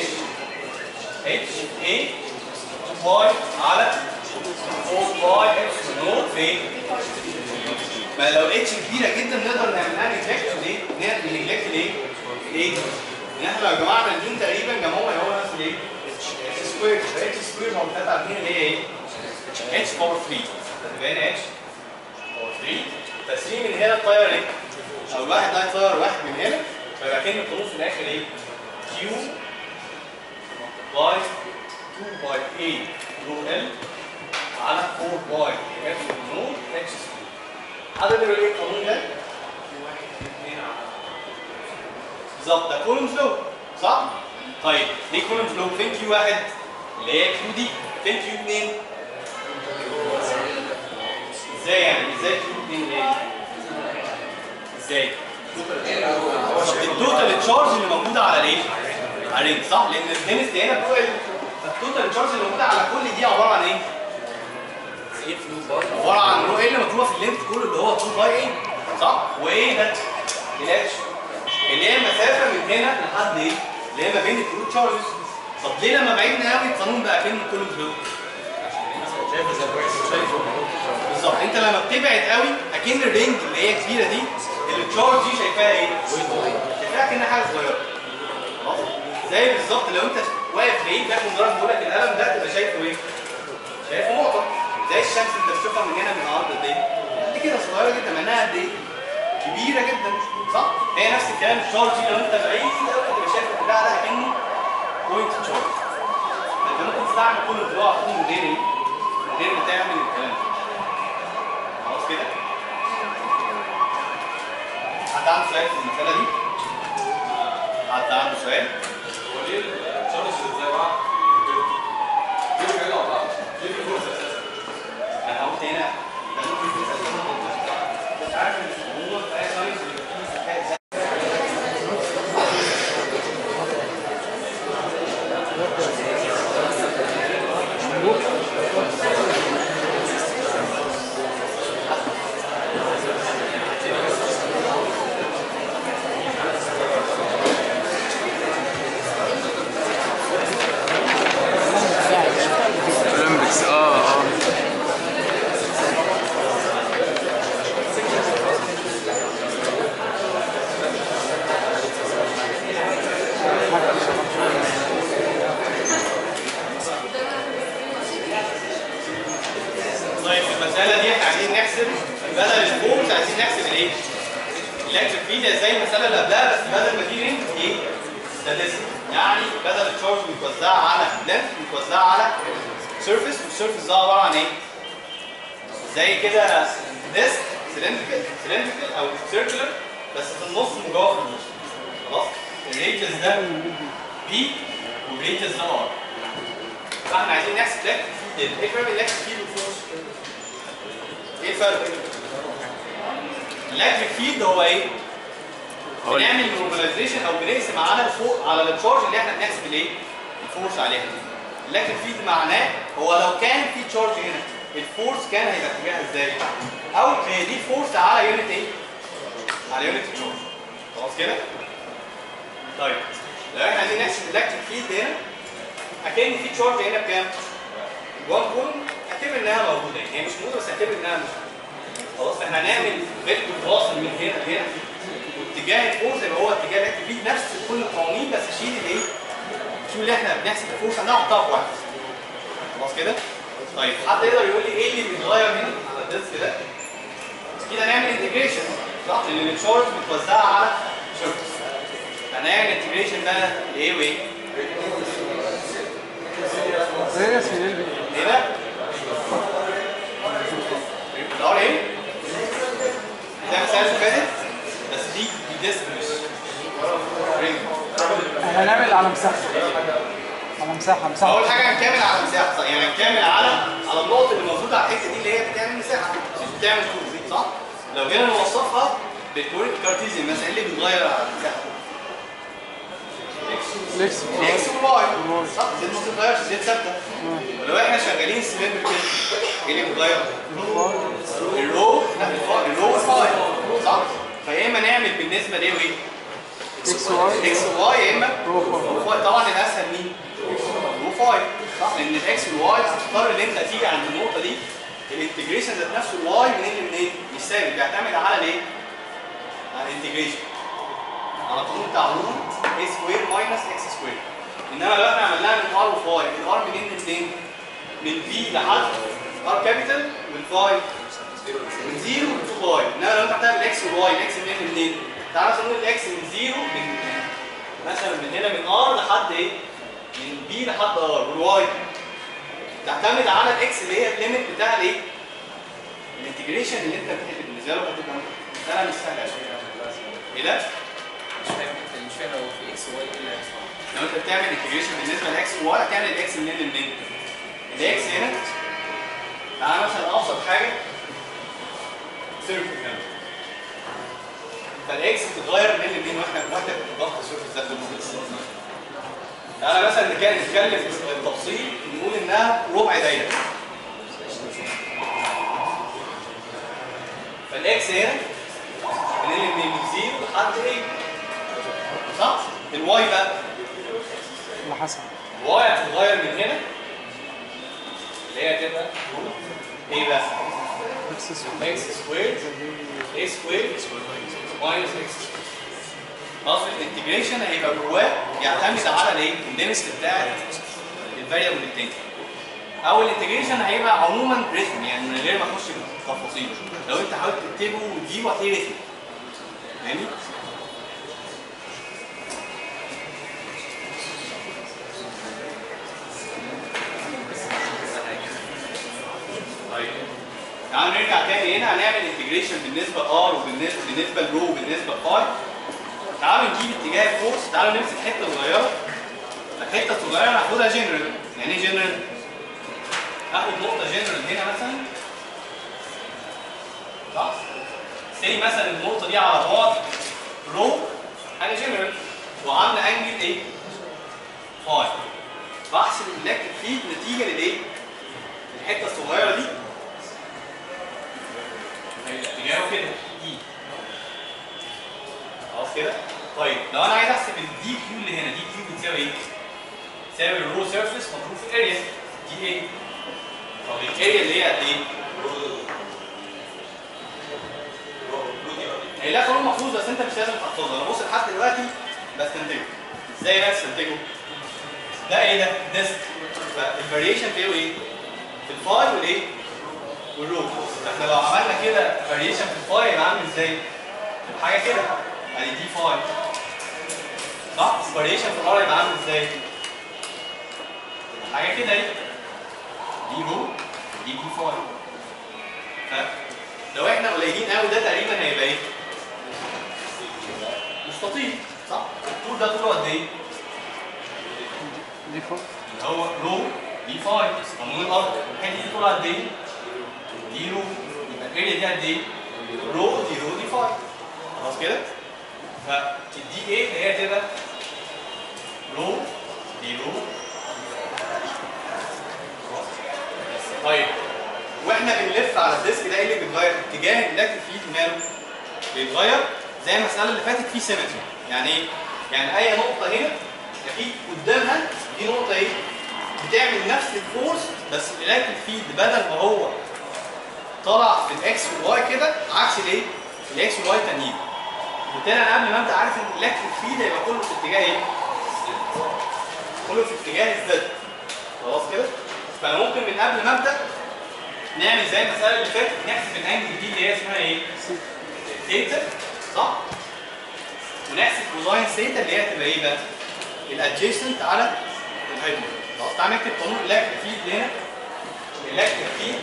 اي واي على 4 باي اتش نوت فين؟ ما لو اتش كبيره جدا نقدر نعملها نجلكت ليه؟ نجلكت ليه؟ ليه؟ ان احنا لو جمعنا الاثنين تقريبا جمعهم هيبقوا نفس الايه؟ اتش سكوير. اتش سكوير هو 3 على 2 اللي هي ايه؟ اتش باور 3. هتبقى هنا اتش باور 3 تسليم من هنا الطياره ايه؟ او الواحد ده يطير واحد من هنا فيبقى كان القانون في الاخر ايه؟ كيو باي 2 باي اي رو ال على 4 باي اف نوت اتش سكوير. حد يقدر يقول ايه القانون ده؟ بالظبط ده كولوم فلو صح؟ طيب ليه كولوم فلو؟ فين كيو واحد؟ اللي هي كيو دي. فين كيو 2؟ ازاي يعني؟ ازاي كيو 2 ليه؟ ازاي؟ التوتال تشارج اللي موجوده على الايه؟ على الرينج صح؟ لان الدنس دي هنا فوق التوتال تشارج اللي موجوده على كل دي عباره عن ايه؟ عباره عن رو ال مضروبه في اللينث كله اللي هو 2 باي ايه صح؟ وايه ده؟ الاتش اللي هي المسافه من هنا لحد ايه؟ اللي هي ما بين الكروت تشارجز. طب ليه لما بعيدنا قوي القانون بقى كانه كله فلو؟ بالظبط انت لما بتبعد قوي اكن الرينج اللي هي كبيره دي التشارج دي شايفاها ايه؟ شايفاها كأنها حاجه صغيره. خلاص؟ زي بالظبط لو انت واقف بعيد باخد مجرد بقول لك القلم ده تبقى شايفه ايه؟ شايفه نقطه زي الشمس انت بتشوفها من هنا من الارض قد ايه؟ قد كده صغيره جدا مع انها قد ايه؟ كبيره جدا صح؟ هي نفس الكلام التشارج دي لو انت بعيد قوي تبقى شايف البتاع ده كأنه بوينت تشارج. انت ممكن تستعمل كل الفلو على طول من غير ايه؟ من غير ما تعمل الكلام ده. خلاص كده؟ حد عنده سؤال في المسألة دي؟ حد عنده سؤال؟ هو ليه التشارجز زي بعض؟ ليه بعيد عن بعض؟ ليه في فرصة اساسا؟ انا قلت هنا ده ممكن يكون مش عارف ان هو في اي ساينس بيبقى فيه ذكاء اولمبيكس طيب في المسألة دي احنا عايزين نحسب بدل الفورس عايزين نحسب الايه؟ الالكتريك فيلد زي المسألة اللي قبلها بس بدل ما دي رينج ايه؟ ستاتستيك. يعني بدل التشارج متوزعة على لينث متوزعة على سيرفيس والسيرفيس ده عبارة عن ايه؟ زي كده ديسك سلندريكال او سيركلر بس في النص مجوه في النص. خلاص؟ الريديوس ده بي والريديوس ده ار. فاحنا عايزين نحسب لاكتيك فيلد. ايه فرق اللاكتيك فيلد والفورس؟ ايه الفرق؟ اللاكتيك فيلد هو ايه؟ بنعمل موبيلايزيشن او بنقسم على التشارج اللي احنا بنحسب الايه؟ الفورس عليها. اللاكتيك فيلد معناه هو لو كان في تشارج هنا الفورس كان هيبقى اتجاهها ازاي؟ او هي دي فورس على يونت ايه؟ على يونت تشارج. خلاص كده؟ طيب لو احنا عايزين نحسب اللاكتيك فيلد هنا اكن في تشارج هنا بكام؟ 1 كولوم. اعتبر انها موجوده، هي مش موجوده بس اعتبر انها موجوده. خلاص احنا هنعمل فيكتور واصل من هنا لهنا واتجاه الفورس يبقى هو اتجاه اللاكتيك فيلد نفس كل القوانين بس شيل الايه؟ شو اللي احنا بنحسب الفورس هنحطها في واحد. خلاص كده؟ طيب حد يقدر يقول لي ايه اللي بيتغير هنا على الديسك ده؟ كده نعمل انتجريشن صح؟ لان التشارج متوزعه على سيرفيس. هنعمل انتجريشن بقى لايه وايه؟ زي اسمه ايه ايه ده؟ الار ايه؟ زي ما سالته فاتت بس دي ديسك مش رينج. احنا هنعمل على مساحه مساحه. اول حاجه هنكمل على مساحه صح؟ يعني هنكمل على النقط اللي موجوده على الحته دي اللي هي بتعمل مساحه مش بتعمل كورس صح؟ لو جينا نوصفها بالكوريك كارتيزيان مثلا ايه اللي بيتغير على المساحه؟ الاكس والواي صح؟ زد ما بتتغيرش زد ثابته. ولو احنا شغالين سلندر كده ايه اللي بيتغير؟ الرو لا الرو والفاي صح؟ فيا اما نعمل بالنسبه ليه وايه؟ اكس وواي يا اما رو فاي. طبعا الاسهل مين؟ رو فاي صح؟ لان الاكس والواي هتضطر ان انت تيجي عند النقطه دي الانتجريشن ذات نفسه الواي منين لمنين؟ مش ثابت بيعتمد على الايه؟ على الانتجريشن على القانون بتاع روت اي سكوير ماينس اكس سكوير. انما لو احنا عملناها من ار وفاي الار منين لمنين؟ من في لحد ار كابيتال والفاي من 0 ل 2 باي. انما لو انت هتعمل اكس والواي الاكس منين لمنين؟ تعالى نقول الاكس من 0 من مثلا من هنا من ار لحد ايه؟ من بي لحد ار. والواي تعتمد على الاكس اللي هي الليميت بتاع الايه؟ الانتجريشن اللي انت بتحب بالنسبه له هتبقى مساله مش سهله شويه. ايه ده؟ مش فاهم لو في اكس واي ايه اللي هيحصل. لو انت بتعمل انتجريشن بالنسبه لاكس وواي هتعمل الاكس منين لمنين؟ الاكس هنا تعالى مثلا ابسط حاجه سيرفيس هنا. فالاكس بتتغير منين لمنين واحنا ضغط السيرفيس ده كله. تعالى مثلا نتكلم في التفصيل نقول انها ربع دايره. فالاكس هنا منين لمنين؟ من 0 لحد ايه؟ صح؟ الواي بقى على حسب الواي هتتغير من هنا اللي هي تبقى ايه بقى؟ اكس سكوير اي سكوير ماينس اكس. خلاص الانتجريشن هيبقى جواه يعتمد على الايه؟ الليميت بتاعت الفاريبل التاني. او الانتجريشن هيبقى عموما ريتم يعني من غير ما اخش في التفاصيل. لو انت حاولت تكتبه وتجيبه هتلاقيه ريتم. فاهمني؟ تعالوا نرجع تاني هنا هنعمل انتجريشن بالنسبه لار وبالنسبه لرو وبالنسبه لفاي. تعالوا نجيب اتجاه الفورس. تعالوا نمسك حته صغيره. الحته الصغيره ناخدها جنرال. يعني ايه جنرال؟ اخد نقطه جنرال هنا مثلا صح؟ سي مثلا النقطه دي على بعد رو حاجه جنرال وعامله انجل ايه؟ فاي. بحسب اللاكتيك فيلد نتيجه للايه؟ الحته الصغيره دي اتجاهه كده دي. خلاص كده؟ طيب لو انا عايز احسب الدي كيو اللي هنا، دي كيو بتساوي ايه؟ بتساوي الرو سيرفيس مضروب في الاريا. دي ايه؟ طب الاريا اللي هي قد ايه؟ هي لها قانون محفوظ بس انت مش لازم تحفظها. انا بص لحد دلوقتي بستنتجه. ازاي بقى تستنتجه؟ ده ايه ده؟ ديسك. فالفاريشن فيه ايه؟ في الفاي والايه؟ والرو. احنا لو عملنا كده فاريشن في الفاي يبقى عامل ازاي؟ حاجه كده ادي دي فاي صح؟ فاريشن في الار يبقى عامل ازاي؟ حاجه كده اهي دي رو دي فاي. فلو احنا قليلين قوي ده تقريبا هيبقى ايه؟ مستطيل صح؟ الطول ده طوله قد ايه؟ دي فوق. اللي هو رو دي 5 قانون الارض. الحته دي طولها قد ايه؟ دي رو. يبقى الاريا دي قد ايه؟ رو دي 5. خلاص كده؟ فالدي ايه اللي هي تبقى رو دي رو. طيب واحنا بنلف على الديسك ده ايه اللي بيتغير؟ اتجاه الالكتريك فيلد ماله؟ بيتغير زي المساله اللي فاتت في سيمتري. يعني ايه؟ يعني اي نقطه هنا في قدامها دي نقطه ايه؟ بتعمل نفس الفورس بس الالكتريك فيلد بدل ما هو طالع في الاكس والواي كده عكس الايه؟ الاكس والواي تانيين. بالتالي انا قبل ما ابدا عارف ان الالكتريك فيلد هيبقى كله في اتجاه ايه؟ كله في اتجاه الزد. خلاص كده؟ فانا ممكن من قبل ما ابدا نعمل زي المساله اللي فاتت نحسب الانجل دي اللي هي اسمها ايه؟ ثيتا صح؟ ونحسب كوزاين ثيتا اللي هي هتبقى ايه بقى؟ الادجيسنت على الهايبوتنس. خلاص تعالى نكتب قانون الالكتريك فيلد هنا. الالكتريك فيلد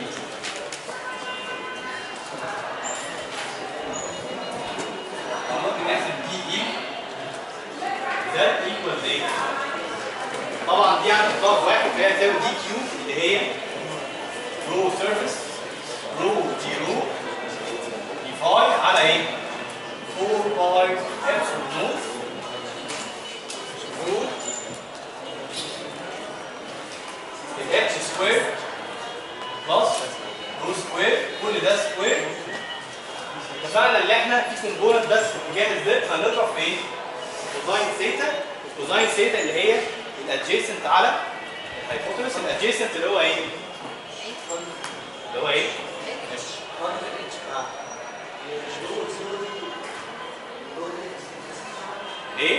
ممكن نحسب دي اي زد ايكوال ايه؟ طبعا دي عند ضرب واحد فهي تساوي دي كيو اللي هي رو سيرفيس رو دي رو دي فاي على ايه؟ 4 باي ابسلون نوت روت الاتش سكوير بلس رو سكوير كل ده سكوير. اتفقنا ان احنا في كومبوننت بس في اتجاه الزد فنضرب في ايه؟ كوزاين ثيتا. كوزاين ثيتا اللي هي الادجيسنت على الهايبوتنس. الادجيسنت اللي هو ايه؟ اللي هو ايه؟ ايه؟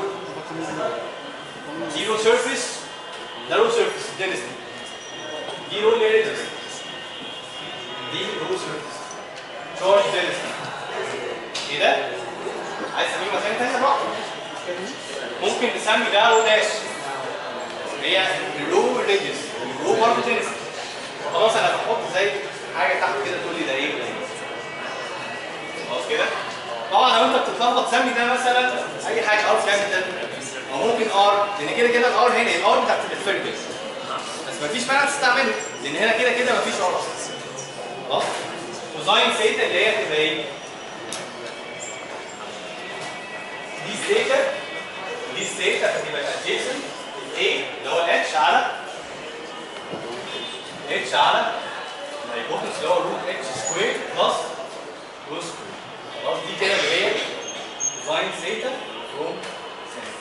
زيرو سيرفيس ده رو سيرفيس دينستي. دي رو ليريتس دي رو سيرفيس شارج دينستي. ايه ده؟ عايز تسميه مكان تاني براحتك. ممكن نسمي ده رو داش هي الرو ريديوس. الرو برضه دينستي. خلاص انا بحط زي حاجه تحت كده تقول لي ده ايه؟ خلاص كده؟ طبعا لو انت بتتلخبط سمي ده مثلا اي حاجه ار كابيتال او ممكن ار لان كده كده الار هنا الار بتاعت الفيرجل بس مفيش مانع تستعمله لان هنا كده كده مفيش ار اصلا. خلاص؟ كوزاين ثيتا اللي هي هتبقى ايه؟ دي ثيتا ودي ثيتا هتبقى الادجيسنت الاي اللي هو الاتش على اتش على الهايبوتنس اللي هو روت اتش سكوير بلس رو سكوير. خلاص دي كده اللي هي كوزاين ثيتا فروم سين.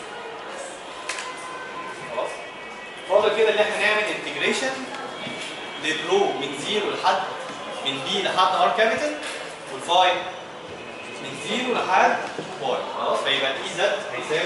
خلاص فاضل كده اللي احنا نعمل انتجريشن للرو من زيرو لحد من بي لحد ار كابيتال والفاي من زيرو لحد باي. خلاص فيبقى الاي زد هيساوي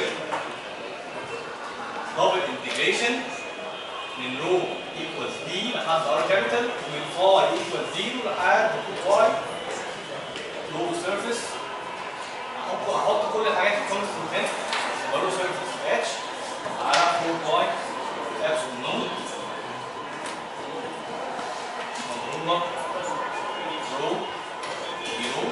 دبل انتجريشن من رو ايكوالز بي لحد ار كابيتال ومن فاي ايكوالز زيرو لحد باي رو سيرفيس. احط كل الحاجات في كونستنت هنا يبقى رو سيرفيس اتش على 4 باي ابسلون نوت مضروبه رو دي رو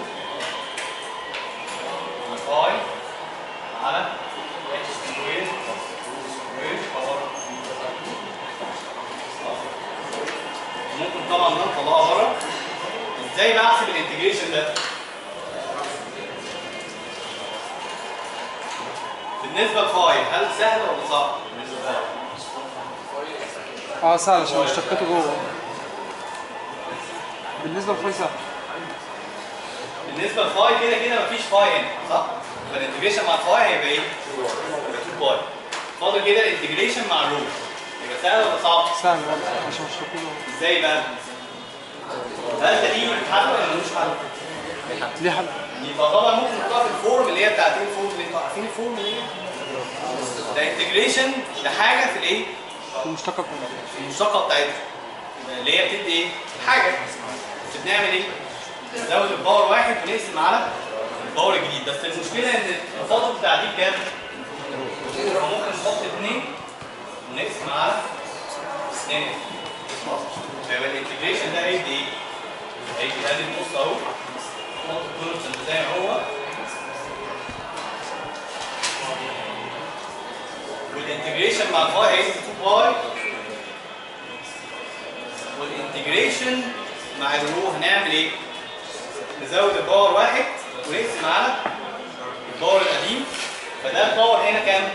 باي على اتش سكوير رو سكوير باور. ممكن طبعا نطلعها بره. ازاي بقى احسب الانتجريشن ده؟ بالنسبه لفاي هل سهل ولا صعب؟ بالنسبه لفاي سهل عشان اشتقته جوه. بالنسبه لفاي سهل. بالنسبه لفاي كده كده مفيش فاي هنا صح؟ فالانتجريشن مع فاي هيبقى ايه؟ هيبقى 2 باي. فاضل كده الانتجريشن مع رو يبقى سهل ولا صعب؟ سهل عشان اشتقته جوه. ازاي بقى؟ هل ده ليه حل ولا ملوش حل؟ ليه حل؟ يبقى طبعا ممكن نحطها في الفورم اللي هي بتاعت ايه الفورم اللي انتوا عارفين الفورم اللي هي؟ ده انتجريشن لحاجه في الايه؟ المشتقه بتاعتها. المشتقه بتاعتها اللي هي بتدي ايه؟ حاجه. بس بنعمل ايه؟ نزود الباور واحد ونقسم على الباور الجديد. بس المشكله ان التفاضل بتاع دي بكام؟ ممكن نحط 2 ونقسم على 2. فيبقى الانتجريشن ده هيدي ايه؟ هيدي ادي النص اهو نحط الكونستنت زي ما هو الانتجريشن مع الباي هيقسم 2 باي، والانتجريشن مع الرو هنعمل ايه؟ نزود الباور واحد ونقسم على الباور القديم، فده الباور هنا كام؟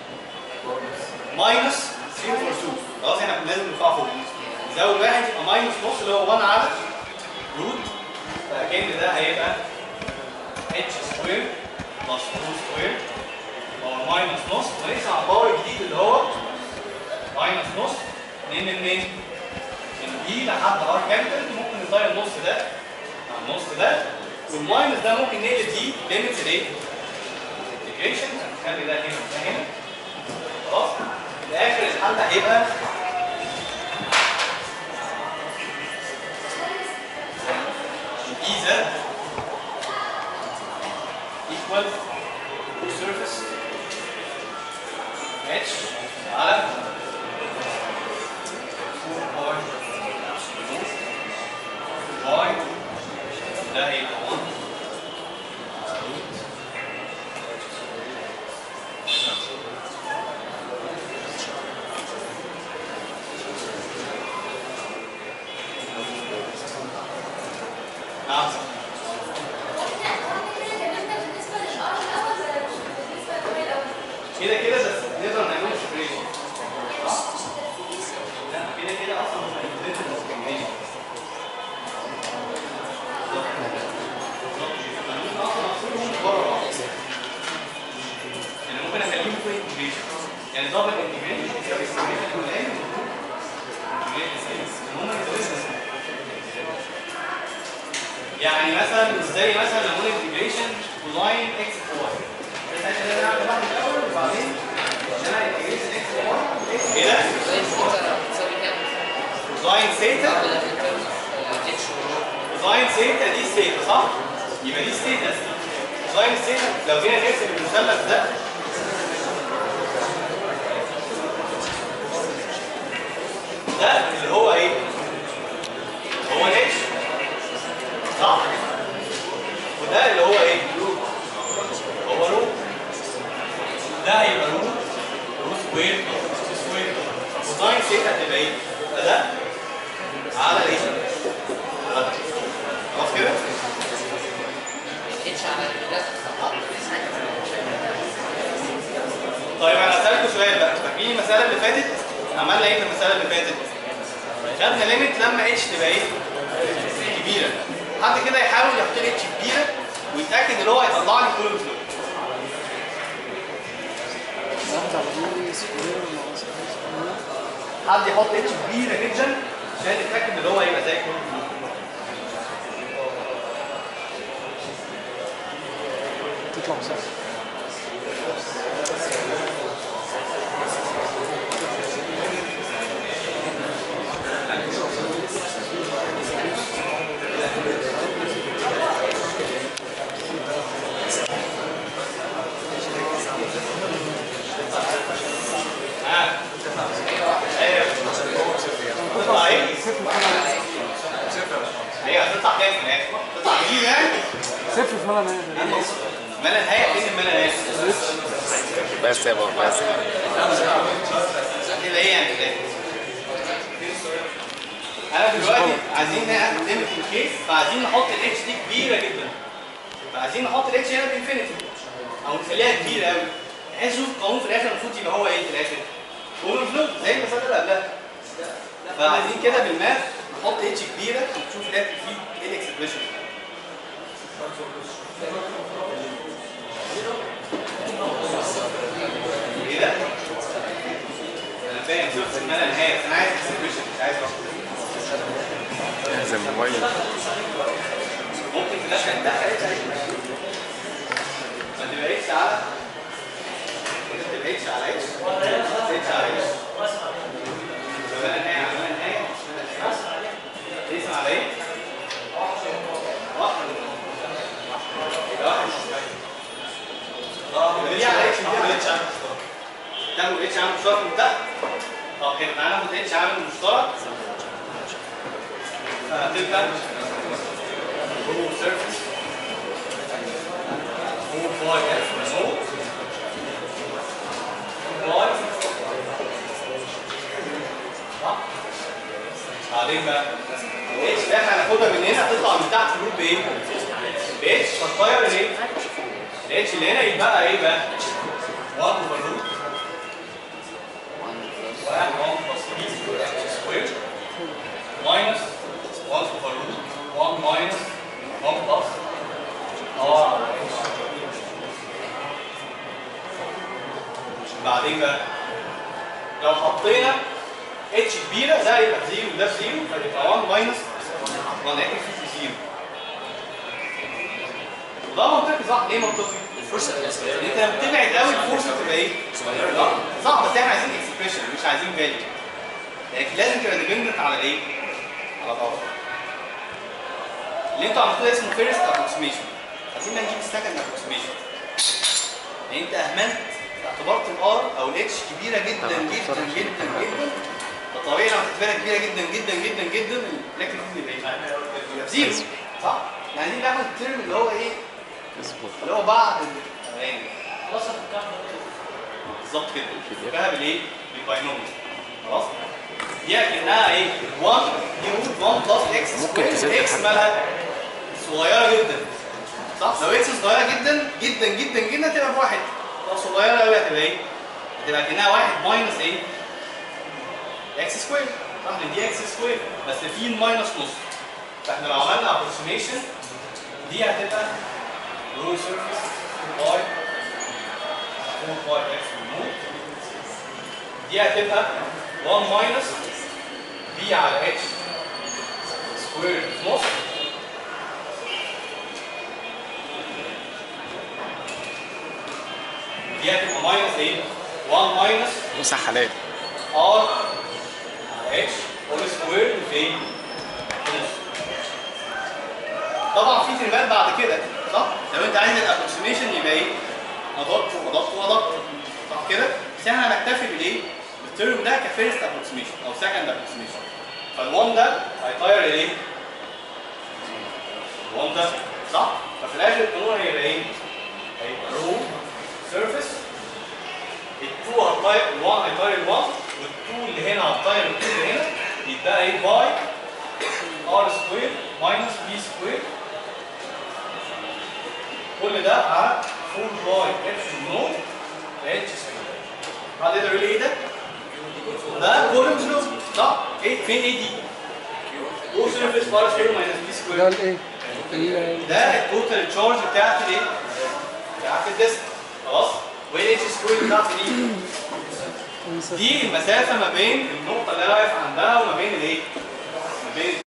ماينس 3 over 2. خلاص احنا لازم نرفعه فوق. نزود واحد يبقى ماينس نص اللي هو 1 على روت، فاكن ده هيبقى اتش سكوير بلس 2 سكوير باور ماينس نص، ونقسم على الباور الجديد اللي هو ماينس نص 2 من دي لحد ار كابيتال. ممكن نطير النص ده مع النص ده، والماينس ده ممكن نقلب دي ليميت الايه؟ انتجريشن، هنخلي ده هنا وده هنا. خلاص؟ في الاخر الحل هيبقى اي زد equal surface h على 4 y ده هيبقى 1 نعم كده كده بس نقدر نعمله سيبريشن. لا كده كده اصلا مش هيتزيد المسكنين. ممكن اصلا افصلهم بره بعض. يعني ممكن اخليهم فوق انتجريشن. يعني دبل انتجريشن يساوي السيبريشن الاولاني هم يتزيدوا. يعني مثلا زي مثلا لو قلنا انتجريشن كولاين اكس واي. بس عشان انا اعمل واحد الاول وبعدين عشان انا انتجريشن اكس واي كده كولاين ثيتا كولاين ثيتا دي ثيتا صح؟ يبقى دي ثيتا كولاين ثيتا. لو جينا نرسم المثلث ده اللي هو ايه؟ هو الاتش صح؟ وده اللي هو ايه؟ هو رو. ده هيبقى رو سكوير سكوير وساين ثيتا هتبقى ايه؟ ده على ايه؟ على ده. خلاص كده؟ طيب انا هسألكوا سؤال بقى، فاكرين المسألة اللي فاتت؟ عملنا ايه في المسألة اللي فاتت؟ خدنا ليميت لما اتش تبقى ايه؟ كبيرة. حد كده يحاول يحط لي اتش كبيرة ويتأكد ان هو هيطلع لي كل الفلوس. حد يحط اتش كبيرة جدا عشان يتأكد ان هو هيبقى زي كل الفلوس. تطلع صح. تطلع ايه؟ هي هتطلع كام في الاخر؟ تطلع جديد يعني؟ صفر في ملا نهاية. ملا نهاية فين الملا نهاية؟ بس يا بابا بس كده ايه يعني في الاخر؟ انا دلوقتي عايزين نعمل ليميت الكيس، فعايزين نحط الاتش دي كبيرة جدا. فعايزين نحط الاتش هنا بانفينيتي او نخليها كبيرة قوي. بحيث نشوف القانون في الاخر المفروض يبقى هو ايه في الاخر؟ هو الفلوس زي المسألة اللي قبلها. فعايزين كده بالماث نحط اتش كبيره ونشوف الاخر فيه ايه الاكسبريشن. ايه ده؟ انا فاهم شفت ان انا نهايه بس انا عايز اكسبريشن مش عايز زي الموبايل. ممكن في الاخر ندخل اتش ما تبقاش على تبقى اتش على اتش اتش على اتش ولا نهايه على نهايه تقسم على ايه؟ واحد دي على اتش دي على اتش عامل مشترك تاخد اتش عامل مشترك من تحت. طب كده تعالى ناخد اتش عامل مشترك فهتبقى هو سيرفيس هو باي اف هو باي فين بقى؟ الاتش ده احنا هناخدها من هنا تطلع من تحت الروت بايه؟ باتش فتغير الايه؟ الاتش اللي هنا يبقى ايه بقى؟ 1 اوفر روت 1 بلس بي سكوير ماينس 1 اوفر روت 1 ماينس 1 بلس بعدين بقى لو حطينا اتش كبيره ده يبقى بزيرو وده بزيرو فتبقى 1 ماينس 1 اكس بزيرو. وده منطقي صح؟ ليه منطقي؟ الفرصه انت لما تبعد قوي الفرصه تبقى ايه؟ صح بس احنا عايزين اكسبريشن مش عايزين فاليو. لكن لازم تبقى ديبندنت على ايه؟ على بعض. اللي انتوا عملتوه اسمه فيرست ابروكسيميشن. عايزين بقى نجيب السكند ابروكسيميشن. يعني انت اهملت اعتبرت الار او الاتش كبيره جدا جدا جدا جدا. فطبيعي لما تبقى كبيره جدا جدا جدا جدا الالكتريك فيلد يبقى ايه؟ زيرو صح؟ يعني عايزين ناخد الترم اللي هو ايه؟ اللي هو بعد الاولاني. خلاص بالظبط كده. شبهها بالايه؟ بالباينوميال. خلاص؟ دي اكنها ايه؟ 1 دي روت 1 بلس اكس سكوير اكس مالها صغيره جدا. صح؟ لو اكس صغيره جدا جدا جدا جدا تبقى بواحد. لو صغيره قوي هتبقى ايه؟ هتبقى كأنها 1 ماينس ايه؟ اكس سكوير. صح؟ دي اكس سكوير بس في الماينس نص. فاحنا لو عملنا ابروكسيميشن دي هتبقى رو سيرفيس باي 4 باي اكس ريموت. دي هتبقى 1 ماينس بي على اتش سكوير في نص. دي هتبقى ماينس ايه؟ 1 ماينس صح عليه ار على اتش هول سكوير في نص. طبعا في ترمات بعد كده صح؟ لو انت عايز الابروكسيميشن يبقى ايه؟ اضغط واضغط واضغط صح كده؟ بس احنا هنكتفي بالايه؟ بالترم ده كفيرست ابروكسيميشن او سكند ابروكسيميشن. فال1 ده هيطير الايه؟ ال1 ده صح؟ ففي الاخر القانون هيبقى ايه؟ هيبقى رو سيرفيس ال2 هتطير ال1 هيطير ال1 وال2 اللي هنا هتطير ال2 اللي هنا يبقى ايه؟ باي ار سكوير ماينس بي سكوير كل ده على 4 باي ابسلون نوت اتش سكوير. حد يقدر يقول لي ايه ده؟ ده كولومز لو صح؟ ايه فين ايه دي؟ او سيرفيس ار سكوير ماينس بي سكوير ده الايه؟ ده التوتال تشارج بتاعت الايه؟ بتاعت الديسك خلاص؟ وايه الاتش سكوير بتاعت دي؟ دي المسافه ما بين النقطه اللي انا واقف عندها وما بين الايه؟ ما بين